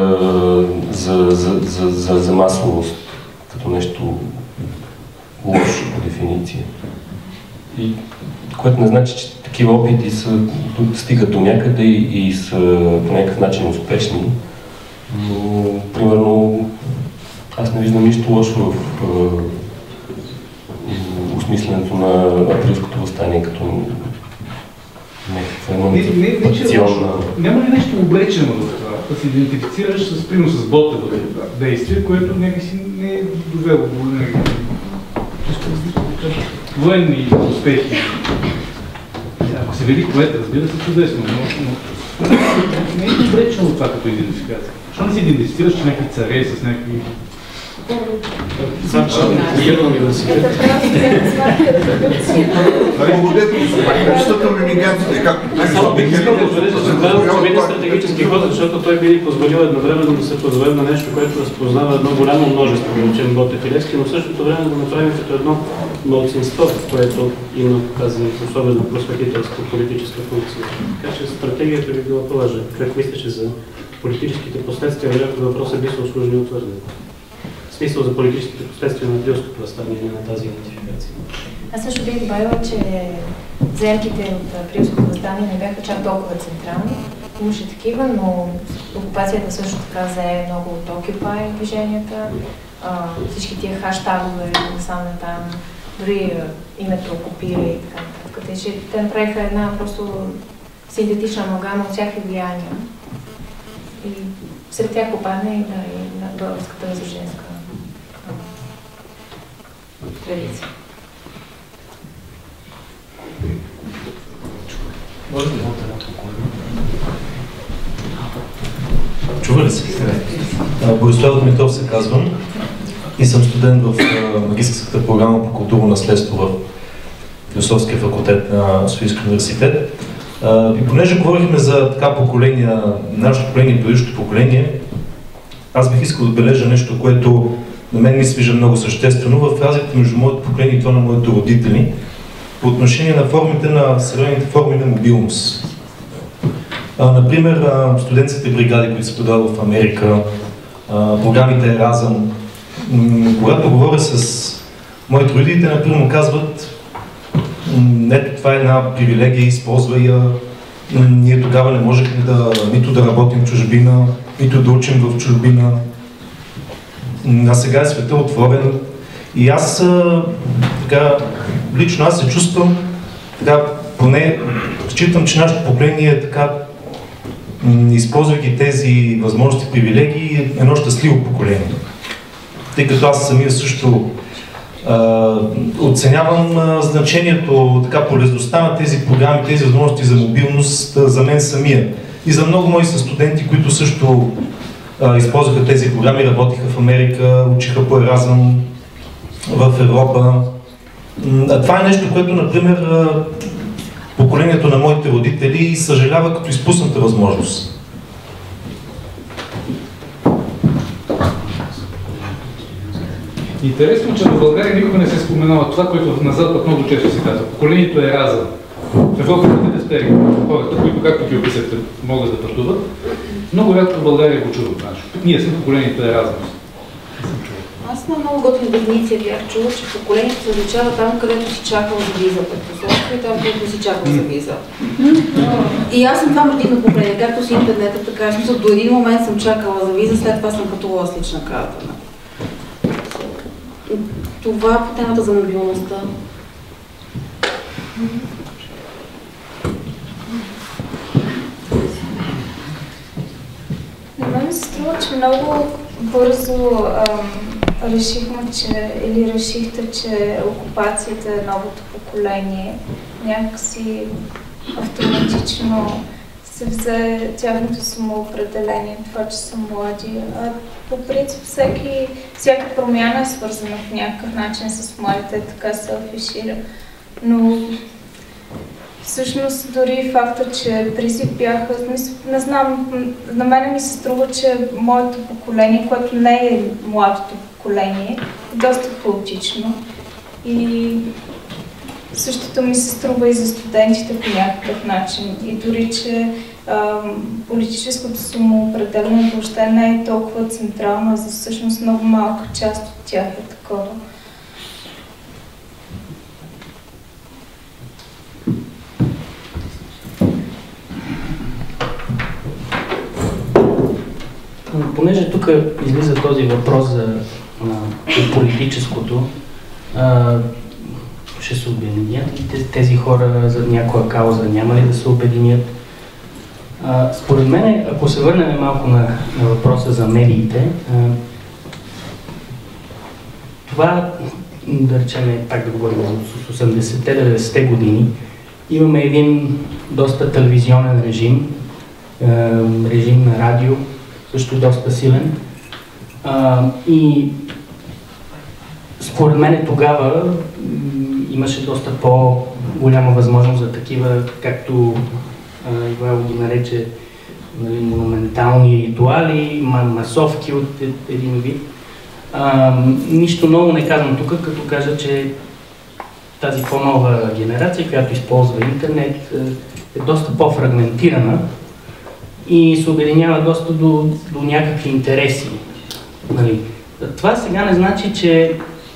за масовост като нещо лошо по дефиниция. И което не значи, че такива опити стигат до някъде и са по някакъв начин успешни. Но, примерно, аз не виждам нищо лошо в осмисленето на Априлското въстание като Няма ли нещо обречено в това? Да се идентифицираш примерно с ботово действие, което някакси не е довело до военни успехи. Ако се види поет, разбира се, чудесно, но не е обречено това като идентификация. Защо не се идентифицираш, че някакви царе с някакви... Само бих искал да отбележа, че това е стратегически ход, защото той би позволил едновременно да се позовем на нещо, което разпознава едно голямо множество, да речем Ботев и Левски, но в същото време да направим като едно малцинство, което има тази особена просветителска политическа функция. Така че стратегията би била по-важна. Как мислиш за политическите последствия, вероятно въпросът би се усложнил твърде. В смисъл за политическите последствия на Априлското въстание и на тази идентификация. Аз също бих добавила, че заемките от Априлското въстание не бяха чак толкова централни. Имаше такива, но окупацията също така зае много от Occupy движенията. Всички тия хаштагове, насам там, дори името окупира и така нататък. Те направиха една просто синтетична амалгама от всякакви влияния. И сред тях попадна и на българската възрожденска традиция. Може ли чува ли се? Борислав Дмитров се казвам и съм студент в магистърската програма по културно наследство в Философския факултет на Софийския университет. И понеже говорихме за така поколения, нашето поколение и предишното поколение, аз бих искал да отбележа нещо, което на мен ми се вижда много съществено в разликата между моето поколение и това на моите родители по отношение на формите на съвременните форми на мобилност. Например, студентските бригади, които се продават в Америка, програмите Еразъм. Когато говоря с моите родители, например, му казват: ето, това е една привилегия, използвай я. Ние тогава не можехме нито да работим в чужбина, нито да учим в чужбина. А сега е света отворен. И аз лично аз се чувствам, поне считам, че нашето поколение е така, използвайки тези възможности, привилегии, едно щастливо поколение. Тъй като аз самия също оценявам значението, полезността на тези програми, тези възможности за мобилност за мен самия. И за много мои студенти, които също използваха тези програми, работиха в Америка, учиха по Еразъм в Европа. Това е нещо, което, например, поколението на моите родители съжалява като изпусната възможност. Интересно, че в България никога не се споменава това, което на Запад много често се казва. Поколението е Еразъм. В Европа не стери хората, които, както ти описахте, могат да пътуват. Много рядко в България го чуват. Ние сме поколението Еразъм. Аз на много готина дефиниция бях чула, че поколението се различава там, където си чакал за виза предпосылка и там, където си чакал за виза. И аз съм това градивно поколение, както с интернета, така смисъл, до един момент съм чакала за виза, след това съм пътувала с лична карта. Това по темата за мобилността. На мен се струва, че много бързо решихте, че окупацията е новото поколение. Някакси автоматично се взе тяхното самоопределение, това, че са млади. По принцип всяка промяна е свързана в някакъв начин с младите, така се афишира. Но всъщност дори факта, че призив бяха, не знам, на мен ми се струва, че моето поколение, което не е младото поколение, е доста хаотично. И същото ми се струва и за студентите по някакъв начин. И дори, че политическото самоопределение въобще не е толкова централно, за всъщност много малка част от тях е такова. Понеже тук излиза този въпрос за политическото, ще се обединят и тези хора за някоя кауза няма ли да се обединят. Според мен, ако се върнем малко на въпроса за медиите, това, да речем, пак да говорим с 80-те, 90-те години, имаме един доста телевизионен режим, режим на радио, също доста силен. И според мен тогава имаше доста по-голяма възможност за такива, както Ивайло ги нарече, монументални ритуали, масовки от един вид. Нищо ново не казвам тук, като кажа, че тази по-нова генерация, която използва интернет, е доста по-фрагментирана и се обединява доста до някакви интереси. Нали. Това сега не значи, че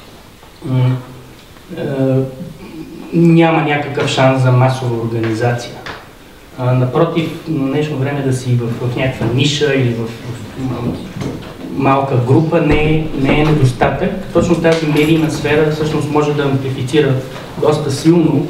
няма някакъв шанс за масова организация. Напротив, на днешно време да си в някаква ниша или в малка група не е недостатък. Точно тази медийна сфера всъщност може да амплифицира доста силно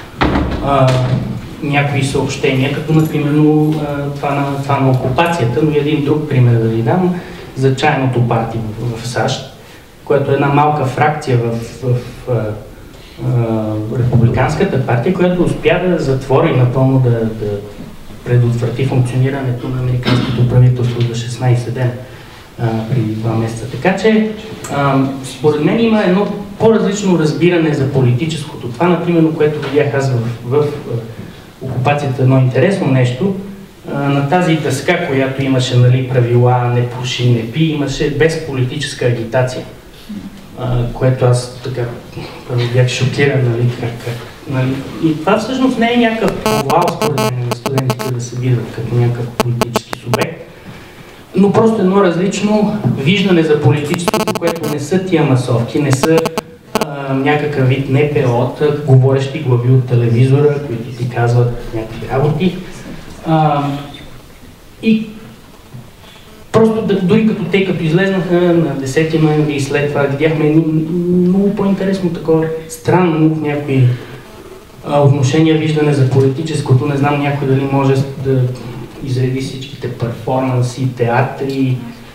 някои съобщения, като например това на окупацията, но един друг пример да ви дам за чайното парти в САЩ, което е една малка фракция в републиканската партия, която успя да затвори напълно да предотврати функционирането на американското правителство за 16 дена преди 2 месеца. Така че, според мен има едно по-различно разбиране за политическото. Това, например, което видях аз в окупацията, едно интересно нещо, на тази дъска, която имаше, нали, правила, не пуши, не пи, имаше без политическа агитация, което аз така бях шокиран, нали, нали. И това всъщност не е някакъв провал, според мен, на студентите да се видят като някакъв политически субект, но просто едно различно виждане за политическото, което не са тия масовки, не са някакъв вид НПО, говорещи глави от телевизора, които ти казват някакви работи. И просто дори като излезнаха на 10 ноември и след това видяхме много по-интересно такова странно в някои отношения, виждане за политическото. Не знам някой дали може да изреди всичките перформанси, театри.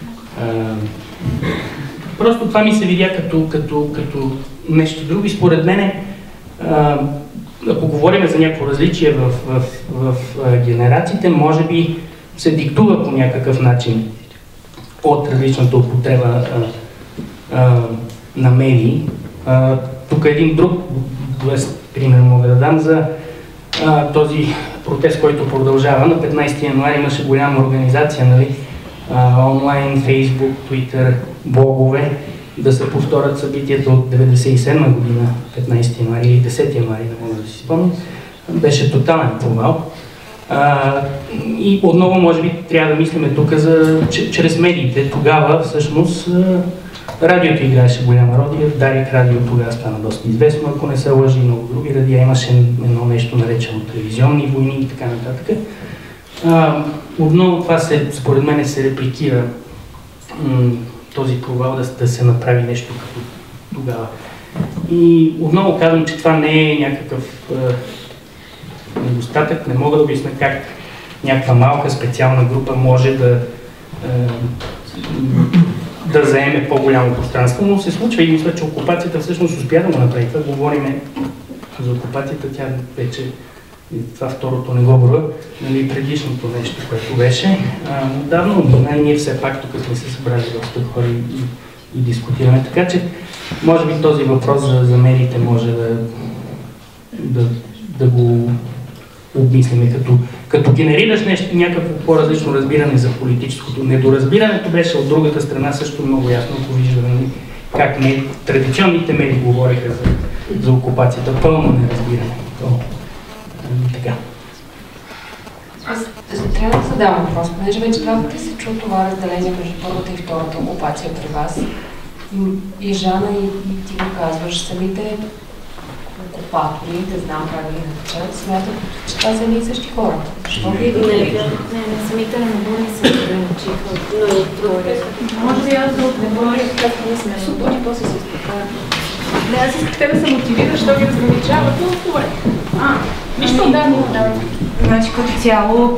Просто това ми се видя като нещо друго и според мен, ако говорим за някакво различие в генерациите, може би се диктува по някакъв начин от различната употреба на медии. Тук един друг пример мога да дам за този протест, който продължава. На 15 януари имаше голяма организация, нали, онлайн, Фейсбук, Твитър, блогове, да се повторят събитията от 1997 година, 15 януари или 10 януари, не мога да си спомня. Беше тотален провал. И отново, може би, трябва да мислиме тук чрез медиите. Тогава, всъщност, радиото играеше голяма роля. Дарик радио тогава стана доста известно, ако не се лъжи, много други радиа. Имаше едно нещо наречено телевизионни войни и така нататък. Отново това според мен се репликира този провал да се направи нещо като тогава. И отново казвам, че това не е някакъв недостатък. Не мога да обясня как някаква малка специална група може да заеме по-голямо пространство, но се случва и мисля, че окупацията всъщност успя да го направи. Това говориме за окупацията, тя вече това второто не го броя, нали, предишното нещо, което беше. Давно мина и ние все пак тук сме се събрали доста хора и дискутираме. Така че, може би този въпрос за медиите може да го обмислиме, като генерираш някакво по-различно разбиране за политическото. Недоразбирането беше от другата страна също много ясно, ако виждаме как традиционните медии говориха за окупацията. Пълно неразбиране. Така. Аз трябва да задавам въпрос, понеже вече 2 пъти се чу това разделение между първата и втората окупация при вас. И Жана, и ти го казваш, самите окупатори, не знам как да ги наричат, смятат, че това са едни и същи хора. Защо вие ги не, самите набори се ограничиха от другите. Може би аз да отговоря, както ние сме набори, после се изпокарахме. Не, аз исках те да се мотивират, защо ги разграничават, но добре. Нищо, да. Значи като цяло,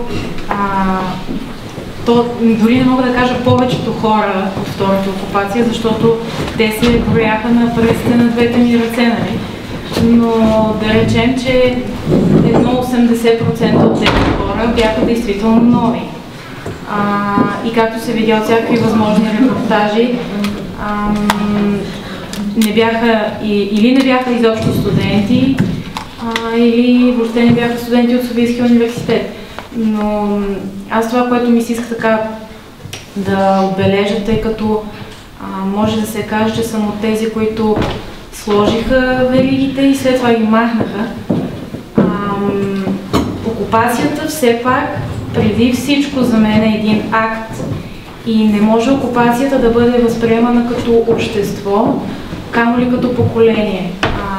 то дори не мога да кажа повечето хора от втората окупация, защото те се брояха на пръстите на двете ми ръце, нали? Но да речем, че едно 80% от тези хора бяха действително нови. И както се видя от всякакви възможни репортажи, не бяха или не бяха изобщо студенти, или въобще не бяха студенти от Софийския университет. Но аз това, което ми си исках така да отбележа, тъй като може да се каже, че съм от тези, които сложиха веригите и след това ги махнаха. Окупацията все пак преди всичко за мен е един акт и не може окупацията да бъде възприемана като общество, камо ли като поколение.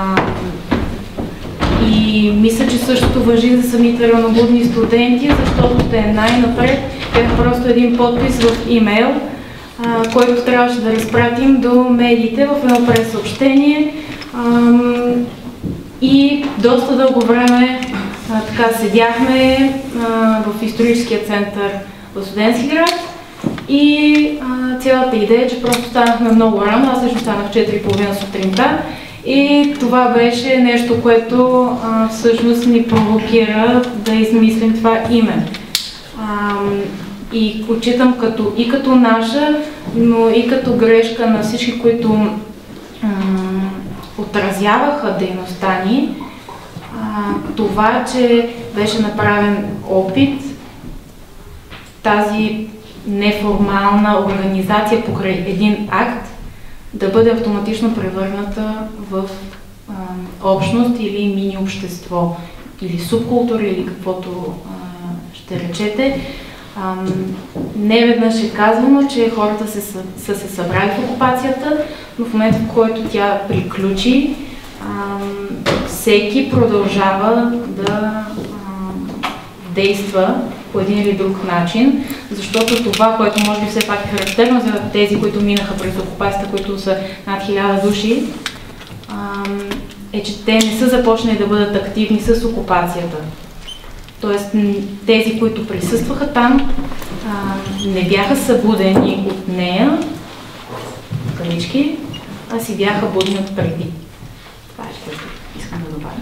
И мисля, че същото важи за самите ранобудни студенти, защото те най-напред бяха просто един подпис в имейл, който трябваше да разпратим до медиите в едно прес-съобщение. И доста дълго време така седяхме в историческия център в Студентски град и цялата идея е, че просто станахме много рано, аз лично станах 4:30 сутринта и това беше нещо, което всъщност ни провокира да измислим това име. И отчитам и като наша, но и като грешка на всички, които отразяваха дейността ни, това, че беше направен опит тази неформална организация покрай един акт да бъде автоматично превърната в общност или мини-общество, или субкултура, или каквото ще речете. Неведнъж е казвано, че хората са се събрали в окупацията, но в момента, в който тя приключи, всеки продължава да действа по един или друг начин, защото това, което може би все пак е характерно за тези, които минаха през окупацията, които са над 1000 души, е, че те не са започнали да бъдат активни с окупацията. Тоест, тези, които присъстваха там, не бяха събудени от нея, кавички, а си бяха будни от преди. Това е, което искам да добавя.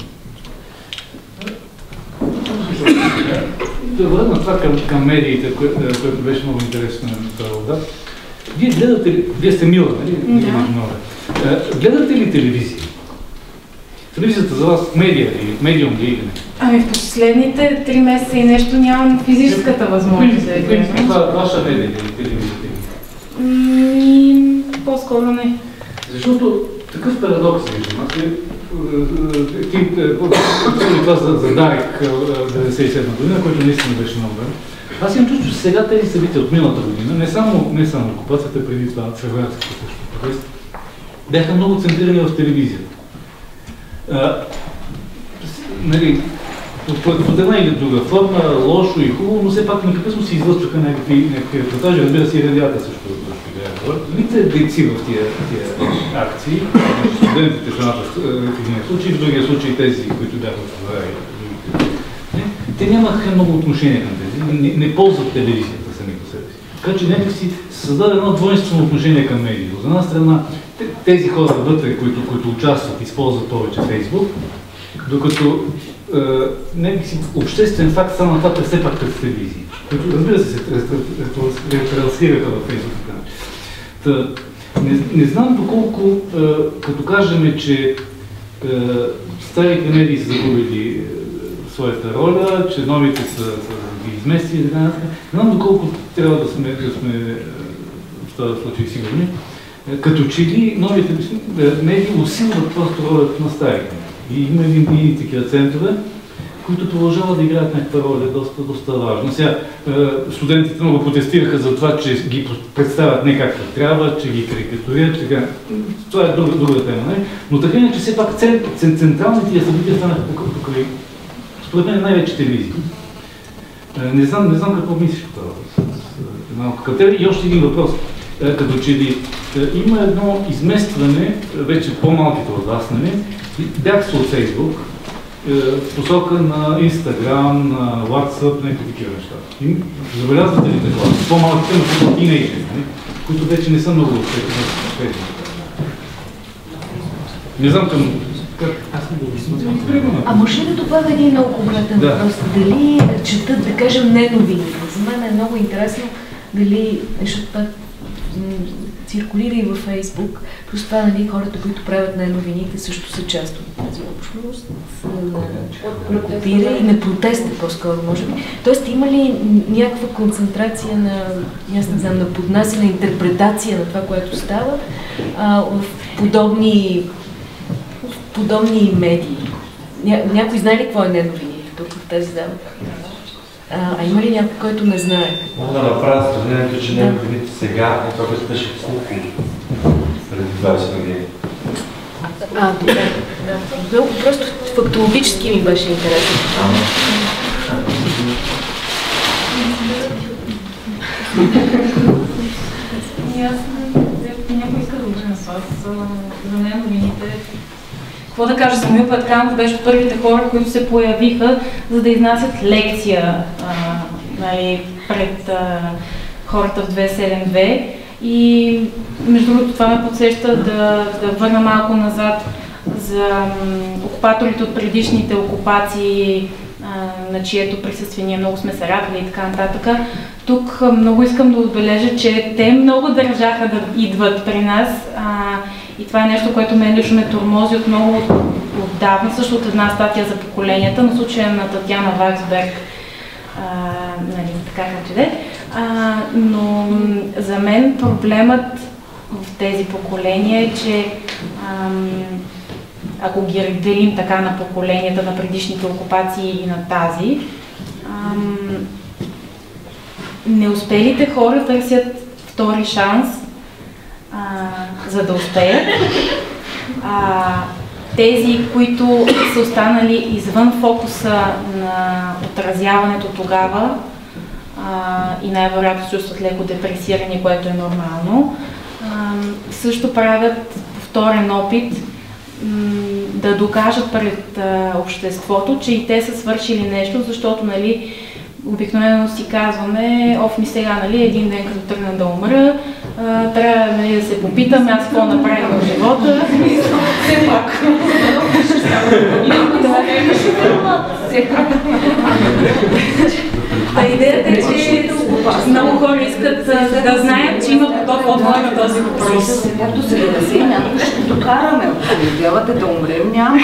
Да върна това към медиите, което беше много интересно на това вода. Вие гледате ли, вие сте Мила, нали? Да. Гледате ли телевизия? Телевизията за вас медиа или медиум ли или не? Ами в последните 3 месеца и нещо нямам физическата възможност да я гледам. Това ваша медия или телевизията? По-скоро не. Защото такъв парадокс виждам. Това за Дарик 97 година, който наистина беше много добре. Аз имам чувство, че сега тези събития от миналата година, не само окупацията, преди това февруарската протест, бяха много центрирани в телевизията. Нали, под една или друга форма, лошо и хубаво, но все пак непрекъснато се излъчваха някакви репортажи, разбира се и радиата също играят. Лице дейци в тия акции, студентите в един случай, в другия случай тези, които бяха в другите. Те нямаха много отношение към тези, не ползват телевизията сами по себе си. Така че някакси се създаде едно двойствено отношение към медиите. От една страна, тези хора вътре, които участват, използват повече Фейсбук, докато някакси обществен факт стана това все пак през телевизии, които разбира се ретрансфираха във Фейсбук. Не знам доколко, като кажем, че старите медии са загубили своята роля, че новите са ги изместили, не знам доколко трябва да сме в този случай сигурни, като че ли новите медии усилват просто ролята на старите. И има и такива центрове, които продължават да играят някаква роля, доста важна. Сега студентите много протестираха за това, че ги представят не както трябва, че ги карикатурират, така. Това е друга тема, не? Но така иначе все пак централните тия събития станаха покрай, според мен най-вече телевизии. Не знам какво мислиш по това. И още един въпрос. като че ли има едно изместване, вече по-малките от вас, нали? Бягство от Фейсбук, в посока на Инстаграм, на WhatsApp, някакви такива неща. И забелязвате ли такова? По-малките, но тинейджери, които вече не са много успешни в Фейсбук. Не знам към... А може ли да добавя един много конкретен въпрос? Дали четат, да кажем, не новините? За мен е много интересно дали, защото това циркулира и във Фейсбук, плюс това, нали, хората, които правят не новините, също са част от тази общност, на копира и на протеста по-скоро, може би. Тоест, има ли някаква концентрация на, аз не знам, на поднасяне, на интерпретация на това, което става в подобни медии? Някой знае ли какво е не новините тук в тази зала? А има ли някой, който не знае? Мога да направя сравнението, че не новините сега е това, което беше в слухи преди 20 години. Добре. Просто фактологически ми беше интересно. Някой иска да уча на това за не новините. Какво да кажа, Самуил Петканов беше от първите хора, които се появиха, за да изнасят лекция нали, пред хората в 272. И между другото това ме подсеща да върна малко назад за окупаторите от предишните окупации, на чието присъствие ние много сме се радвали и така нататък. Тук много искам да отбележа, че те много държаха да идват при нас и това е нещо, което мен лично ме тормози от много отдавна, също от една статия за поколенията, на случая на Татьяна Ваксберг, нали, така както иде. Но за мен проблемът в тези поколения е, че ако ги разделим така на поколенията на предишните окупации и на тази, неуспелите хора търсят втори шанс, за да успеят. Тези, които са останали извън фокуса на отразяването тогава и най-вероятно чувстват леко депресирани, което е нормално, също правят повторен опит да докажат пред обществото, че и те са свършили нещо, защото, нали, обикновено си казваме, ми сега, нали, един ден като тръгна да умра, трябва, нали, да се попитаме аз какво направих в живота. Все пак. Идеята е, че много хора искат да знаят, че има готов отговор на този въпрос. Както се да някой ще докараме. Ако делате да умрем, няма.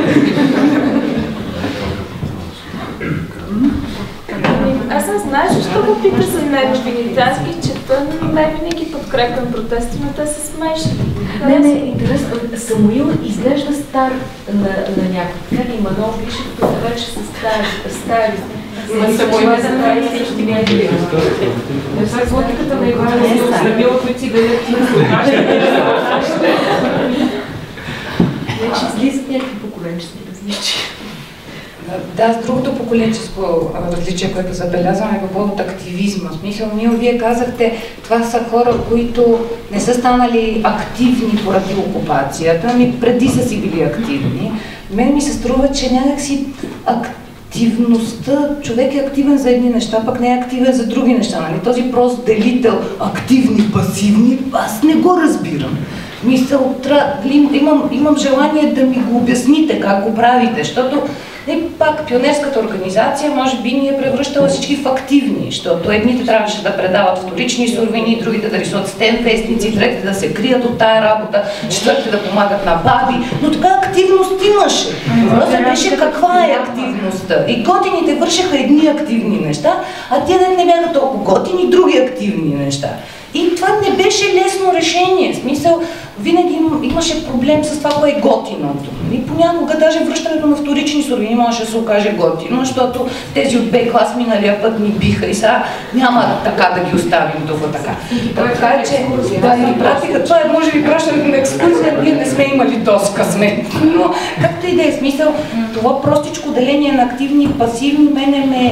Аз не знаеш, защо го пита за неговините. Аз ги чета, не винаги подкрепям протести, но те са смешни. Не, интересно. Самуил изглежда стар на някой. Така ли Манол пише, тук вече са стари. Самуил е за 20 години. Това е плотиката на Ивана Самуила, които си гледат и вече излизат някакви поколенчески различия. Да, с другото поколенческо различие, което забелязваме по повод активизма. В смисъл, вие казахте, това са хора, които не са станали активни поради окупацията, ами преди са си били активни. Мен ми се струва, че някакси активността, човек е активен за едни неща, пък не е активен за други неща. Нали? Този прост делител, активни, пасивни, аз не го разбирам. Мисъл, имам желание да ми го обясните как го правите, защото пак пионерската организация може би ни е превръщала всички в активни, защото едните трябваше да предават вторични суровини, другите да рисуват стен вестници, третите да се крият от тая работа, четвъртите да помагат на баби, но така активност имаше. Въпросът беше каква е активността. И готините вършеха едни активни неща, а те не бяха толкова готини, други активни неща. И това не беше лесно решение. В смисъл, винаги имаше проблем с това, кое е готиното. И понякога даже връщането на вторични суровини можеше да се окаже готино, защото тези от Б клас миналия път ни биха и сега няма така да ги оставим тук така. Така че, да ни пратиха, това е може би пращането на екскурзия, ние не сме имали доста късмет. Но както и да е смисъл, това простичко деление на активни и пасивни мене ме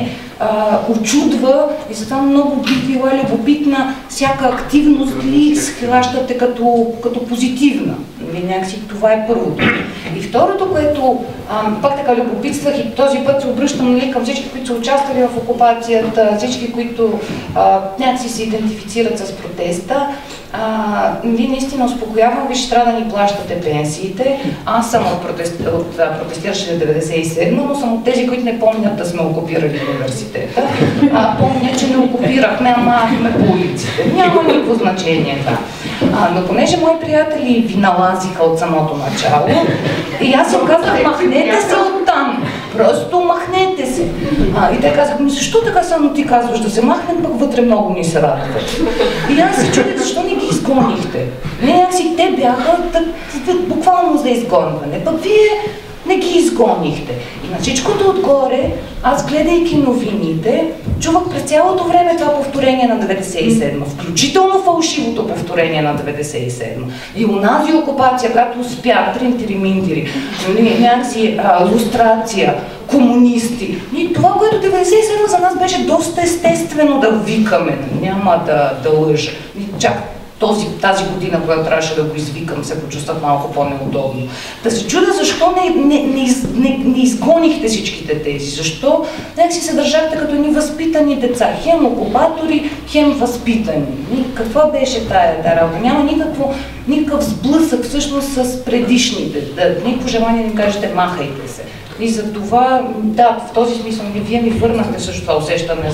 очудва и затова много би била любопитна всяка активност ли схващате като позитивна. Някакси това е първото. И второто, което пак така любопитствах и този път се обръщам към всички, които са участвали в окупацията, всички, които някакси се идентифицират с протеста. Вие наистина успокоявам, виж, трябва да ни плащате пенсиите. Аз съм от протестиращите 97, но съм от тези, които не помнят да сме окупирали университета. Помня, че не окупирахме, а махме по улиците. Няма никакво значение, да. Но понеже мои приятели ви налазиха от самото начало, и аз им казах, махнете се оттам, просто махнете се. И те казаха, защо така само ти казваш да се махнем, пък вътре много ни се радват. И аз се чудих, защо не ги изгонихте. Някакси те бяха буквално за изгонване, пък вие не ги изгонихте. И на всичкото отгоре, аз гледайки новините, чувах през цялото време това повторение на 97, включително фалшивото повторение на 97. И онази окупация, която успя, тринтири-минтири, някакси лустрация, комунисти. И това, което 97 за нас беше доста естествено да викаме, няма да лъжа. Чак тази година, която трябваше да го извикам, се почувствах малко по-неудобно. Да се чудя защо не изгонихте всичките тези, защо някак си се държахте като ни възпитани деца, хем окупатори, хем възпитани. Каква беше тая работа? Няма никакъв сблъсък всъщност с предишните. Никакво желание да им кажете махайте се. И за това, да, в този смисъл вие ми върнахте също това усещане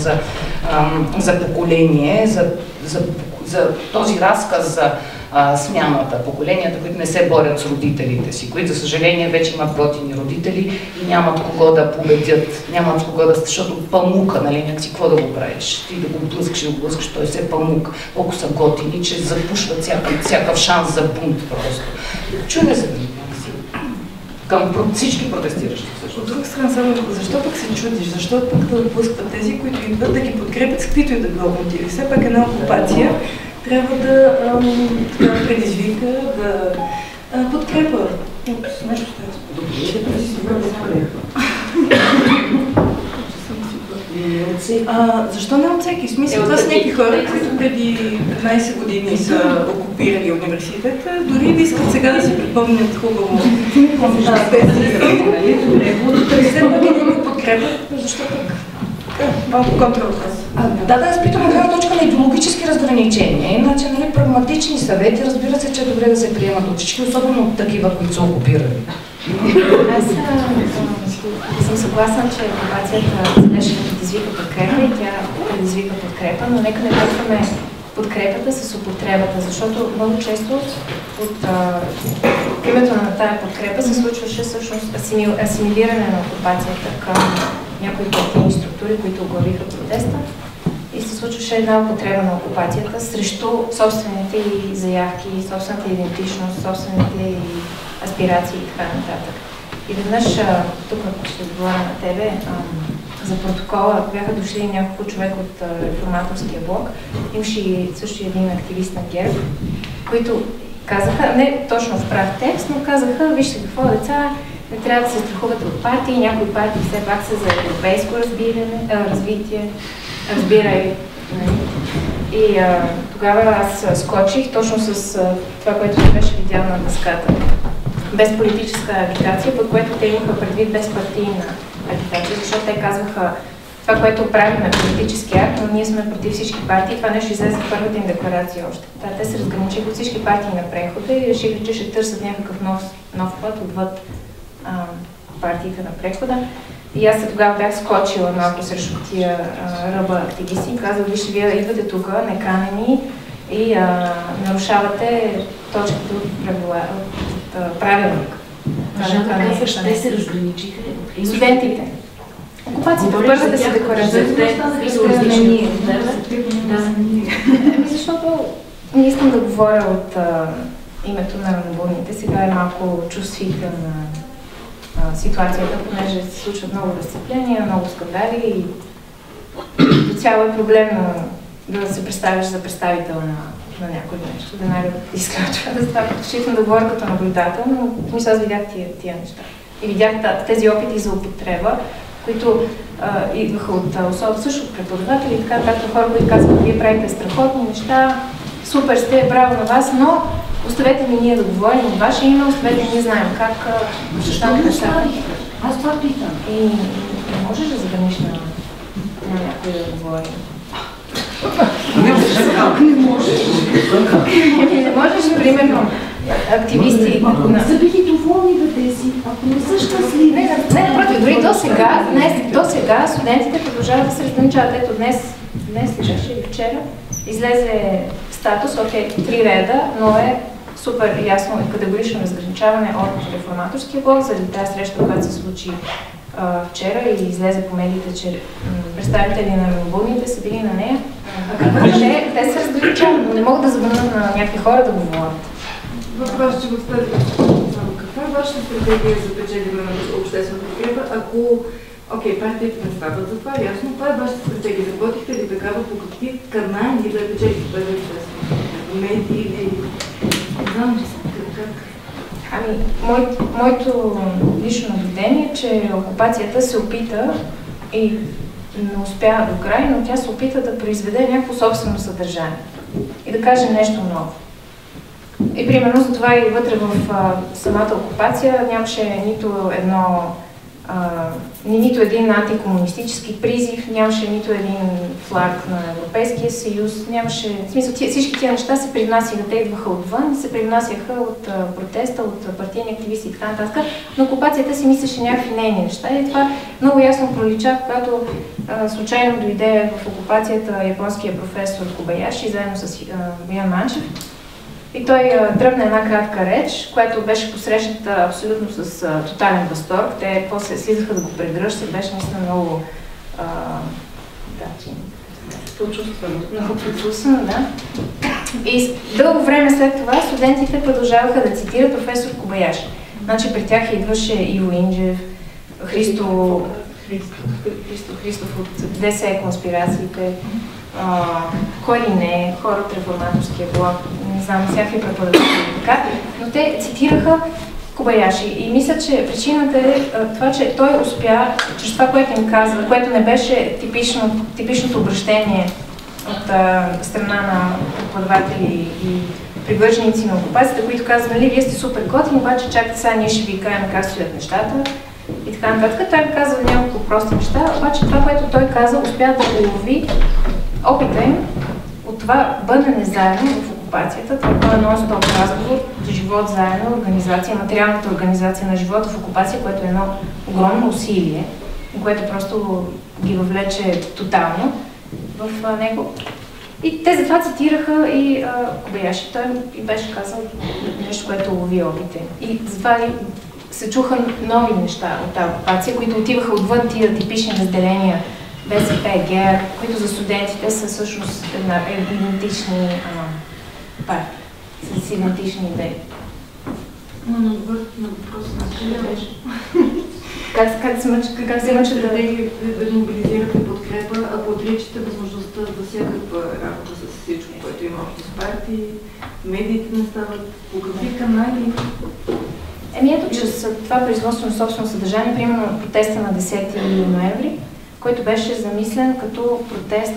за поколение, за този разказ за смяната, поколенията, които не се борят с родителите си, които, за съжаление, вече имат готини родители и нямат кого да победят, нямат кого да... Защото памука, нали, някакси, какво да го правиш? Ти да го блъскаш, той се е памук. Колко са готини, че запушват всякакъв шанс за бунт просто. Чудя се към всички протестиращи. От друга страна, само защо пък се чудиш? Защо пък да отпускат тези, които идват да ги подкрепят с каквито и да било мотиви? Все пак една окупация трябва да предизвика, да подкрепа. Нещо защо не от всеки? В смисъл, това са някакви хора, които преди 15 години са окупирали университета, дори да искат сега да си припомнят хубаво тези го подкрепят, защо пък? Малко контравъпрос. Да, аз питам от гледна точка на идеологически разграничения, иначе, нали, прагматични съвети, разбира се, че е добре да се приемат от всички, особено от такива, които са окупирали. Аз съм съгласна, че окупацията беше да предизвика подкрепа и тя предизвика подкрепа, но нека не бъркаме подкрепата с употребата, защото много често от името на тая подкрепа се случваше всъщност асимилиране на окупацията към някои партийни структури, които оглавиха протеста и се случваше една употреба на окупацията срещу собствените и заявки, собствената идентичност, собствените и аспирации и така нататък. И веднъж, тук ще отговоря на тебе, за протокола бяха дошли няколко човека от реформаторския блок, имаше и също един активист на ГЕРБ, които казаха, не точно в прав текст, но казаха, вижте какво, деца, не трябва да се страхувате от партии, някои партии все пак са за европейско развитие, разбирай. И тогава аз скочих точно с това, което не беше видял на дъската. Без политическа агитация, под което те имаха предвид безпартийна агитация, защото те казваха това, което правим е политически акт, но ние сме против всички партии. Това нещо излезе в първата им декларация още. Те се разграничиха от всички партии на прехода и решиха, че ще търсят някакъв нов път отвъд партиите на прехода. И аз тогава бях скочила малко срещу тия ръба активисти и казах, вижте, вие идвате тук, неканени и нарушавате точката от правилник. Те се разграничиха. Студентите. Окупацията, първата си декларация. Защото не искам да говоря от името на равнобудните. Сега е малко чувствителна ситуацията, понеже се случват много разцепления, много скандали и до цяло е проблемно да се представиш за представител на някой нещо, да изключва. Да става предпочитам да говоря като наблюдател, но аз видях тия неща. И видях тези опити за употреба, които идваха също от преподаватели и така, както хора, които казват, вие правите страхотни неща, супер сте, браво на вас, но оставете ми ние да говорим от ваше име, оставете ние знаем как защо нещата. Аз това питам. И не можеш да забраниш на някой да говори. Не можеш, примерно, активисти... Ако не са били доволни да си, ако не са щастливи... Не, напротив, дори до сега студентите продължават да се разграничават. Ето днес или вчера, излезе статус, окей, 3 реда, но е супер ясно и категорично разграничаване от реформаторския блок, заради тази среща, която се случи вчера и излезе по медиите, че представители на равнобудните са били на нея. Те се разграничават, но не могат да забранят на някакви хора да говорят. Въпрос, че в тази каква е вашата стратегия за печеливане на обществена подкрепа, ако партиите не стават за това, ясно, това е вашата стратегия. Работихте ли такава, по какви канали да печелите тази обществена подкрепа? Медии или... Не знам как... Моето лично наблюдение е, че окупацията се опита и не успя до край, но тя се опита да произведе някакво собствено съдържание и да каже нещо ново. И примерно за това и вътре в самата окупация нямаше нито един антикомунистически призив, нямаше нито един флаг на Европейския съюз, нямаше... В смисъл, всички тия неща се привнасяха, те идваха отвън, се привнасяха от протеста, от партийни активисти и така нататък, но окупацията си мислеше някакви нейни неща и това много ясно пролича, когато случайно дойде в окупацията японския професор Кобаяши, заедно с Боян Манчев. И той тръгна една кратка реч, която беше посрещната абсолютно с тотален възторг. Те после слизаха да го прегръщат, беше наистина много почувствано, да. И дълго време след това студентите продължаваха да цитират професор Кобаяши. Значи при тях идваше Иво Инджев, Христо Христов от ДС конспирациите, кой ли не, хора от реформаторския блок, не знам, всякакви преподаватели така, но те цитираха Кобаяши и мисля, че причината е това, че той успя, чрез това, което им казва, което не беше типичното обращение от страна на преподаватели и привърженици на окупацията, които казват, нали, вие сте супер готини, обаче чакайте сега, ние ще ви кажем как стоят нещата и така нататък. Той казва няколко прости неща, обаче това, което той каза, успя да улови опита им от това бъдене заедно в окупацията. Това е нон-стоп разговор, живот заедно, организация, материалната организация на живота в окупация, което е едно огромно усилие, което просто ги въвлече тотално в него. И те затова цитираха и Кобаяши. Той и беше казал нещо, което лови опите. И затова се чуха нови неща от тази окупация, които отиваха отвън тия типични разделения БСП, ГЕР, които за студентите са всъщност идентични партии, с идентични идеи. Но на въпроса на беше. Как се мъчат да мобилизирате подкрепа, ако отричате възможността за всякаква работа с всичко, което има общо с партии, медиите не стават, по какви канали? Ето, че с това производство на собствено съдържание, примерно протеста на 10 ноември, който беше замислен като протест,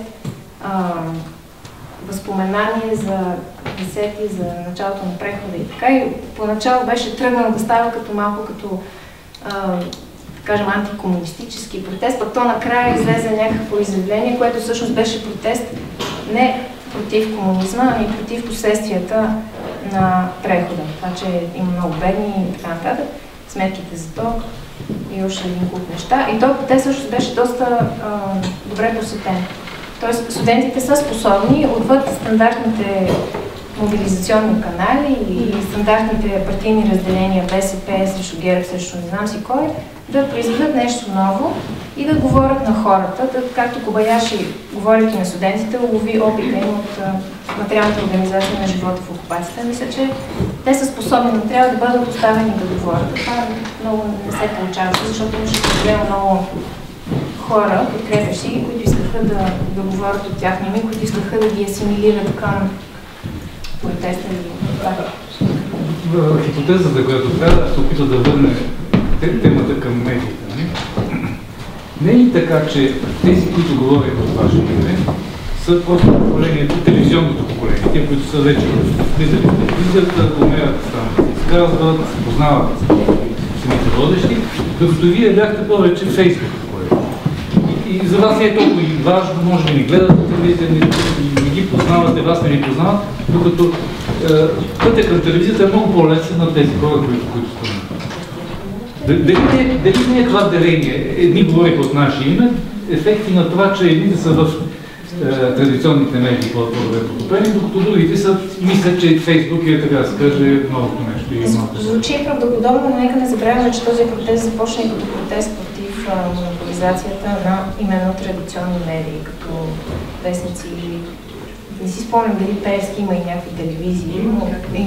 възпоменание за 10-ти, за началото на прехода и така. И поначало беше тръгнал да става като малко като, кажем, антикомунистически протест, пък то накрая излезе някакво изявление, което всъщност беше протест не против комунизма, ами против последствията на прехода. Това, че има много бедни и така нататък, сметките за ток и още един куп неща. И този протест също беше доста добре посетен. Тоест студентите са способни отвъд стандартните мобилизационни канали и стандартните партийни разделения БСП срещу ГЕРБ, срещу не знам си кой, да произведат нещо ново и да говорят на хората, както Кобаяши, говорейки на студентите, лови опита им от материалната организация на живота в окупацията. Мисля, че те са способни, но трябва да бъдат оставени да говорят. Това много не се получава, защото имаше проблема много хора, подкрепящи, които искаха да говорят от тяхно име, които искаха да ги асимилират към протеста или това. Хипотезата, която трябва да се опита да върне темата към медиите. Не е ли така, че тези, които говорят от ваше име, са просто поколението, телевизионното поколение, те, които са вече влизали в телевизията, умеят да се изказват, познават самите водещи, докато вие бяхте повече в Фейсбук поколение. И за вас не е толкова и важно, може да ни гледате телевизия, не ги познавате, вас не ни познават, докато пътя към телевизията е много по-лесен на тези хора, които спомнят. Дали не е това деление? Едни говориха от наше име, ефекти на това, че едните са в традиционните медии по-добре потопени, докато другите са мислят, че Фейсбук е, така да се каже, новото нещо. Звучи правдоподобно, но нека не забравяме, че този протест започна и като протест против монополизацията на именно традиционни медии, като вестници. Не си спомням дали Пеевски има и някакви телевизии, но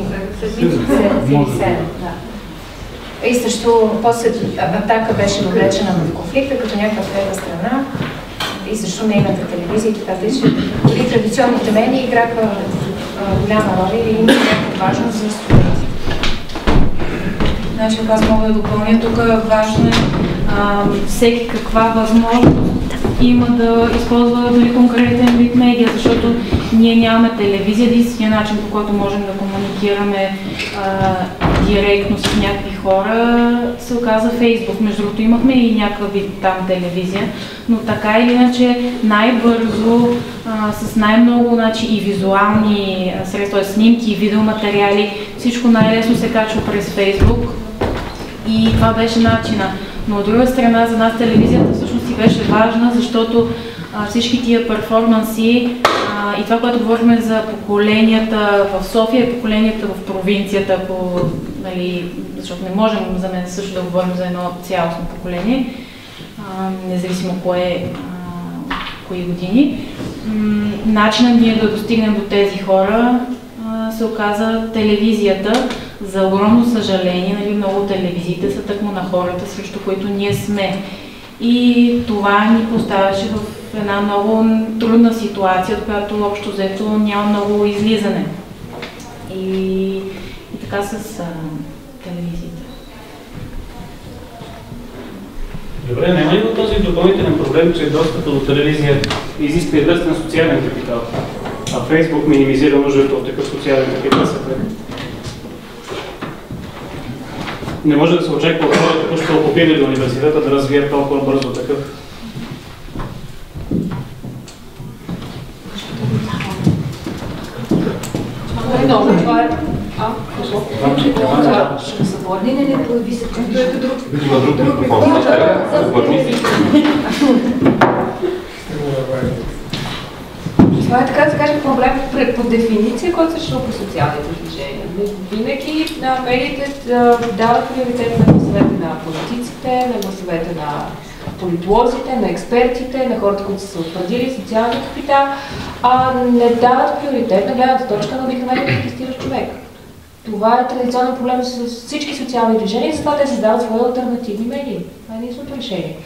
и също после Атака беше въвлечена в конфликта като някаква трета страна и също нейната телевизия и така, че дори традиционните медии играха голяма роля и има някаква важност за студентите. Значи, аз мога да допълня, тук важно е всеки каква възможност има да използва дори конкретен вид медия, защото ние нямаме телевизия, единственият начин, по който можем да комуникираме директно с някакви хора, се оказа Фейсбук. Между другото имахме и някакъв вид там телевизия, но така или иначе най-бързо, с най-много и визуални средства, снимки и видеоматериали, всичко най-лесно се качва през Фейсбук и това беше начина. Но от друга страна за нас телевизията всъщност си беше важна, защото всички тия перформанси и това, което говорихме за поколенията в София, поколенията в провинцията, нали, защото не можем за мен също да говорим за едно цялостно поколение, независимо кои години. Начинът ние да достигнем до тези хора се оказа телевизията. За огромно съжаление, нали, много от телевизиите са тъкмо на хората, срещу които ние сме. И това ни поставяше в една много трудна ситуация, от която общо взето няма много излизане. И така с телевизията. Добре, няма ли го този допълнителен проблем, че достъпът до телевизия изисква известен социален капитал, а Фейсбук минимизира нуждата от такъв социален капитал? Не може да се очаква от хората, които ще окупирали до университета, да развият толкова бързо такъв. Това е... Ще се върни, не появи се, като е друг микрофон. Това е, така да се каже, проблем по дефиниция, който се решава по социалните движения. Винаги медиите дават приоритет на гласовете на политиците, на гласовете на политолозите, на експертите, на хората, които са утвърдили социалния капитал, а не дават приоритет на гледната точка на обикновения протестиращ човек. Това е традиционен проблем с всички социални движения и затова те създават свои алтернативни медии. Това е единственото решение.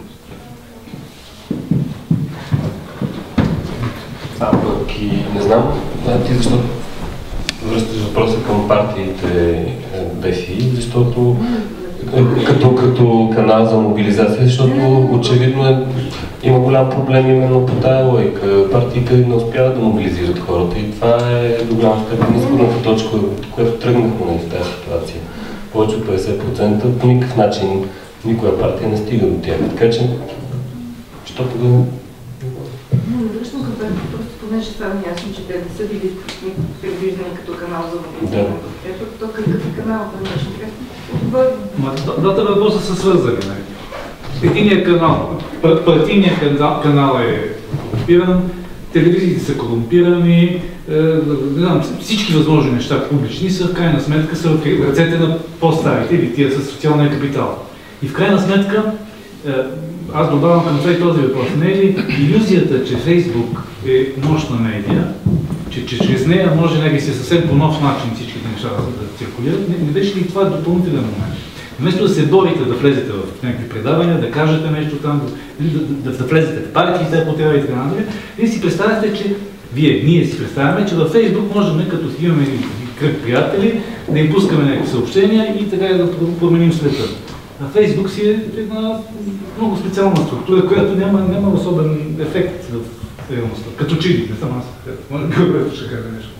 Пък и не знам, ти защо връщаш въпроса към партиите БФИ, защото като канал за мобилизация, защото очевидно има голям проблем именно по тая логика. Партиите не успяват да мобилизират хората и това е до голяма степен изходната точка, от която тръгнахме в тази ситуация. Повече от 50% по никакъв начин никоя партия не стига до тях. Така че, защото да... Връщам към това, просто понеже става ясно, че те не са били предвиждани като канал за мобилизация. Ето, то какъв е канал за днешно? Двата въпроса са свързани. Единият канал, партийният канал е корумпиран, телевизиите са корумпирани, не знам, всички възможни неща публични са в крайна сметка са в ръцете на по-старите или тия със социалния капитал. И в крайна сметка аз добавям към това и този въпрос. Не е ли илюзията, че Фейсбук е мощна медия, че чрез нея може някакси съвсем по нов начин всичките неща да циркулират, не беше ли това допълнителен момент? Вместо да се борите да влезете в някакви предавания, да кажете нещо там, да влезете в партиите, ако трябва и така нататък, вие си представяте, че ние си представяме, че във Фейсбук можем, като си имаме кръг приятели, да им пускаме някакви съобщения и така да променим света. А Фейсбук си е една много специална структура, която няма особен ефект в реалността. Като чили, не съм аз. Може да ще кажа нещо.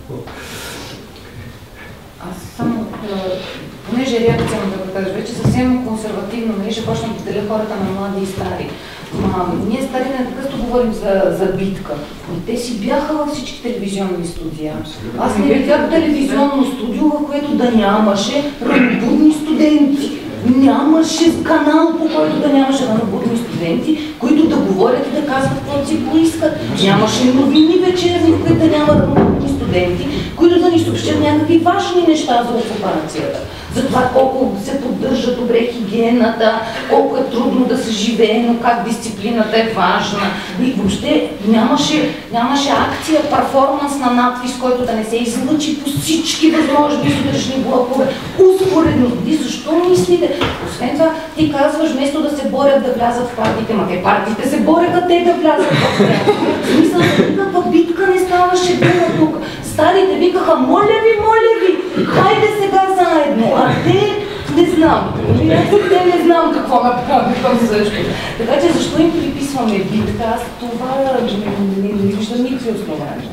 Аз само, понеже реакция да го кажа, вече съвсем консервативно, нали, ще почнем да деля хората на млади и стари. Ние стари непрекъснато говорим за битка. И те си бяха във всички телевизионни студия. Аз не видях телевизионно студио, в което да нямаше ранобудни студенти. Нямаше канал, по който да нямаше ранобудни студенти, които да говорят и да казват какво си поискат. Нямаше новини вечерни, в които да няма ранобудни студенти, които да ни съобщат някакви важни неща за окупацията. За това колко се поддържа добре хигиената, колко е трудно да се живее, но как дисциплината е важна. И въобще нямаше акция, перформанс на надпис, който да не се излъчи по всички възможни сутрешни блокове. Успоредно. И защо мислите? Освен това, ти казваш, вместо да се борят да влязат в партиите, ма те партиите се бореха те да влязат в тях. В смисъл, никаква битка не ставаше дума тук. Старите викаха, моля ви, хайде сега заедно. А те не знам. Те не знам какво направихам също. Така че защо им приписваме битка? Аз това не виждам никакви основания.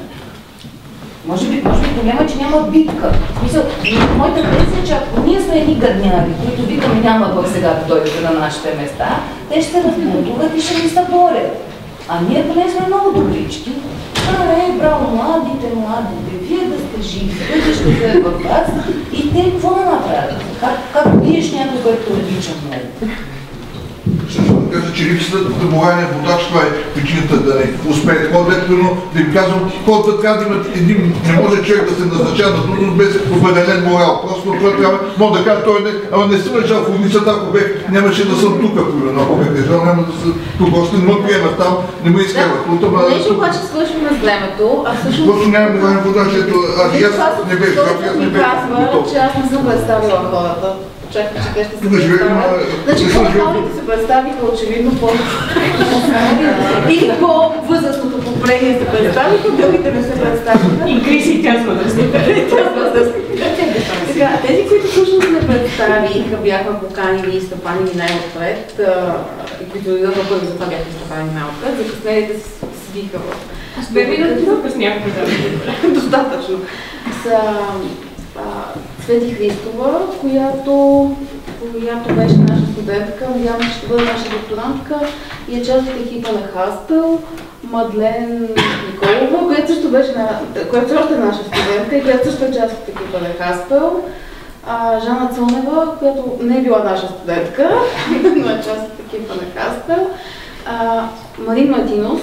Може би проблема е, че няма битка. В смисъл, моята теза е, че ако ние сме едни гадняри, които викаме няма пък сега да дойдете на нашите места, те ще се разбунтуват и ще ни се борят. А ние поне сме много добрички. Браво, младите, вие да сте живи, вие ще бъдат във вас и те какво да направят? Как биеш някой, който обича много? Също да кажа, че липсата на морален водач, това е причината да не успеят хората, но да им казвам, хората трябва да имат един, не може човек да се назначава на длъжност без определен морал. Просто това трябва, мога да кажа, той не съм лежал в улицата, ако бех, нямаше да съм тук, примерно, ако бех лежал, няма да съм тук, още не ме приемат там, не ме изкарват. Понеже обаче свършваме с времето, а всъщност... Просто няма морален водач, ето, аз не бех, че аз не съм представила хората. Очаквам, че те ще се представят. Значи по-малите се представиха очевидно и по-възрастното поколение се представиха, другите не се представиха. И Криси тя възрастната. Тези, които всъщност не представиха, бяхме поканили и стъпанили най-отпред, и които дойдоха първи, затова бяха стъпанили най-отпред, закъснелите свиха в... С 2 минути закъсняха. Достатъчно. Цвети Христова, която беше наша студентка, надявам се, ще бъде наша докторантка и е част от екипа на Хаспел, Мадлен Николова, която също още е наша студентка и която също е част от екипа на Хаспел, Жана Цонева, която не е била наша студентка, но е част от екипа на Хаспел, Марин Мартинос,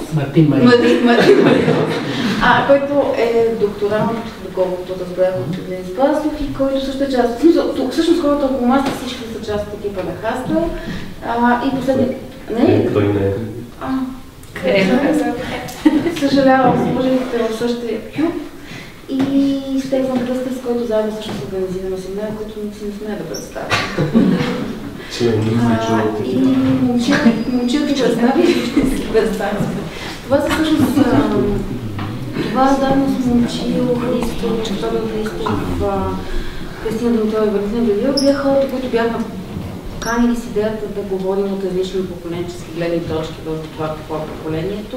който е докторант, доколкото разбрах от Чудлин Спасов и който също е част. Всъщност хората около нас всички са част от екипа на Хаспел. И последния... Не? Той не е. Съжалявам, служителите в същия клуб. И Стефан Кръстев, с който заедно също се организираме семинар, който не смея да представя. И момчилки представи. Това са всъщност... Това заедно с Момчил, Христо, Тодор Христов, Кристина Димитрова и Валентина Белиева бяха хората, които бяхме поканили с идеята да говорим от различни поколенчески гледни точки в това поколението.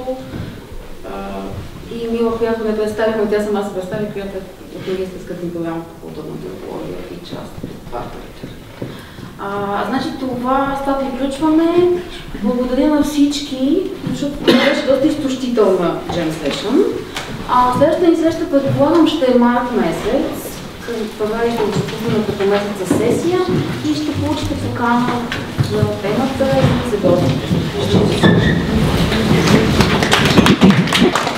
И Мила, която не представихме, тя сама се представи, която е от магистърската ни програма по културна антропология и част от това. Значи това, с това приключваме. Благодаря на всички, защото това беше доста изтощителна Jam Session. Следващата ни среща, предполагам, ще е март месец. Правилите от като месеца сесия и ще получите покана за темата и за гостите.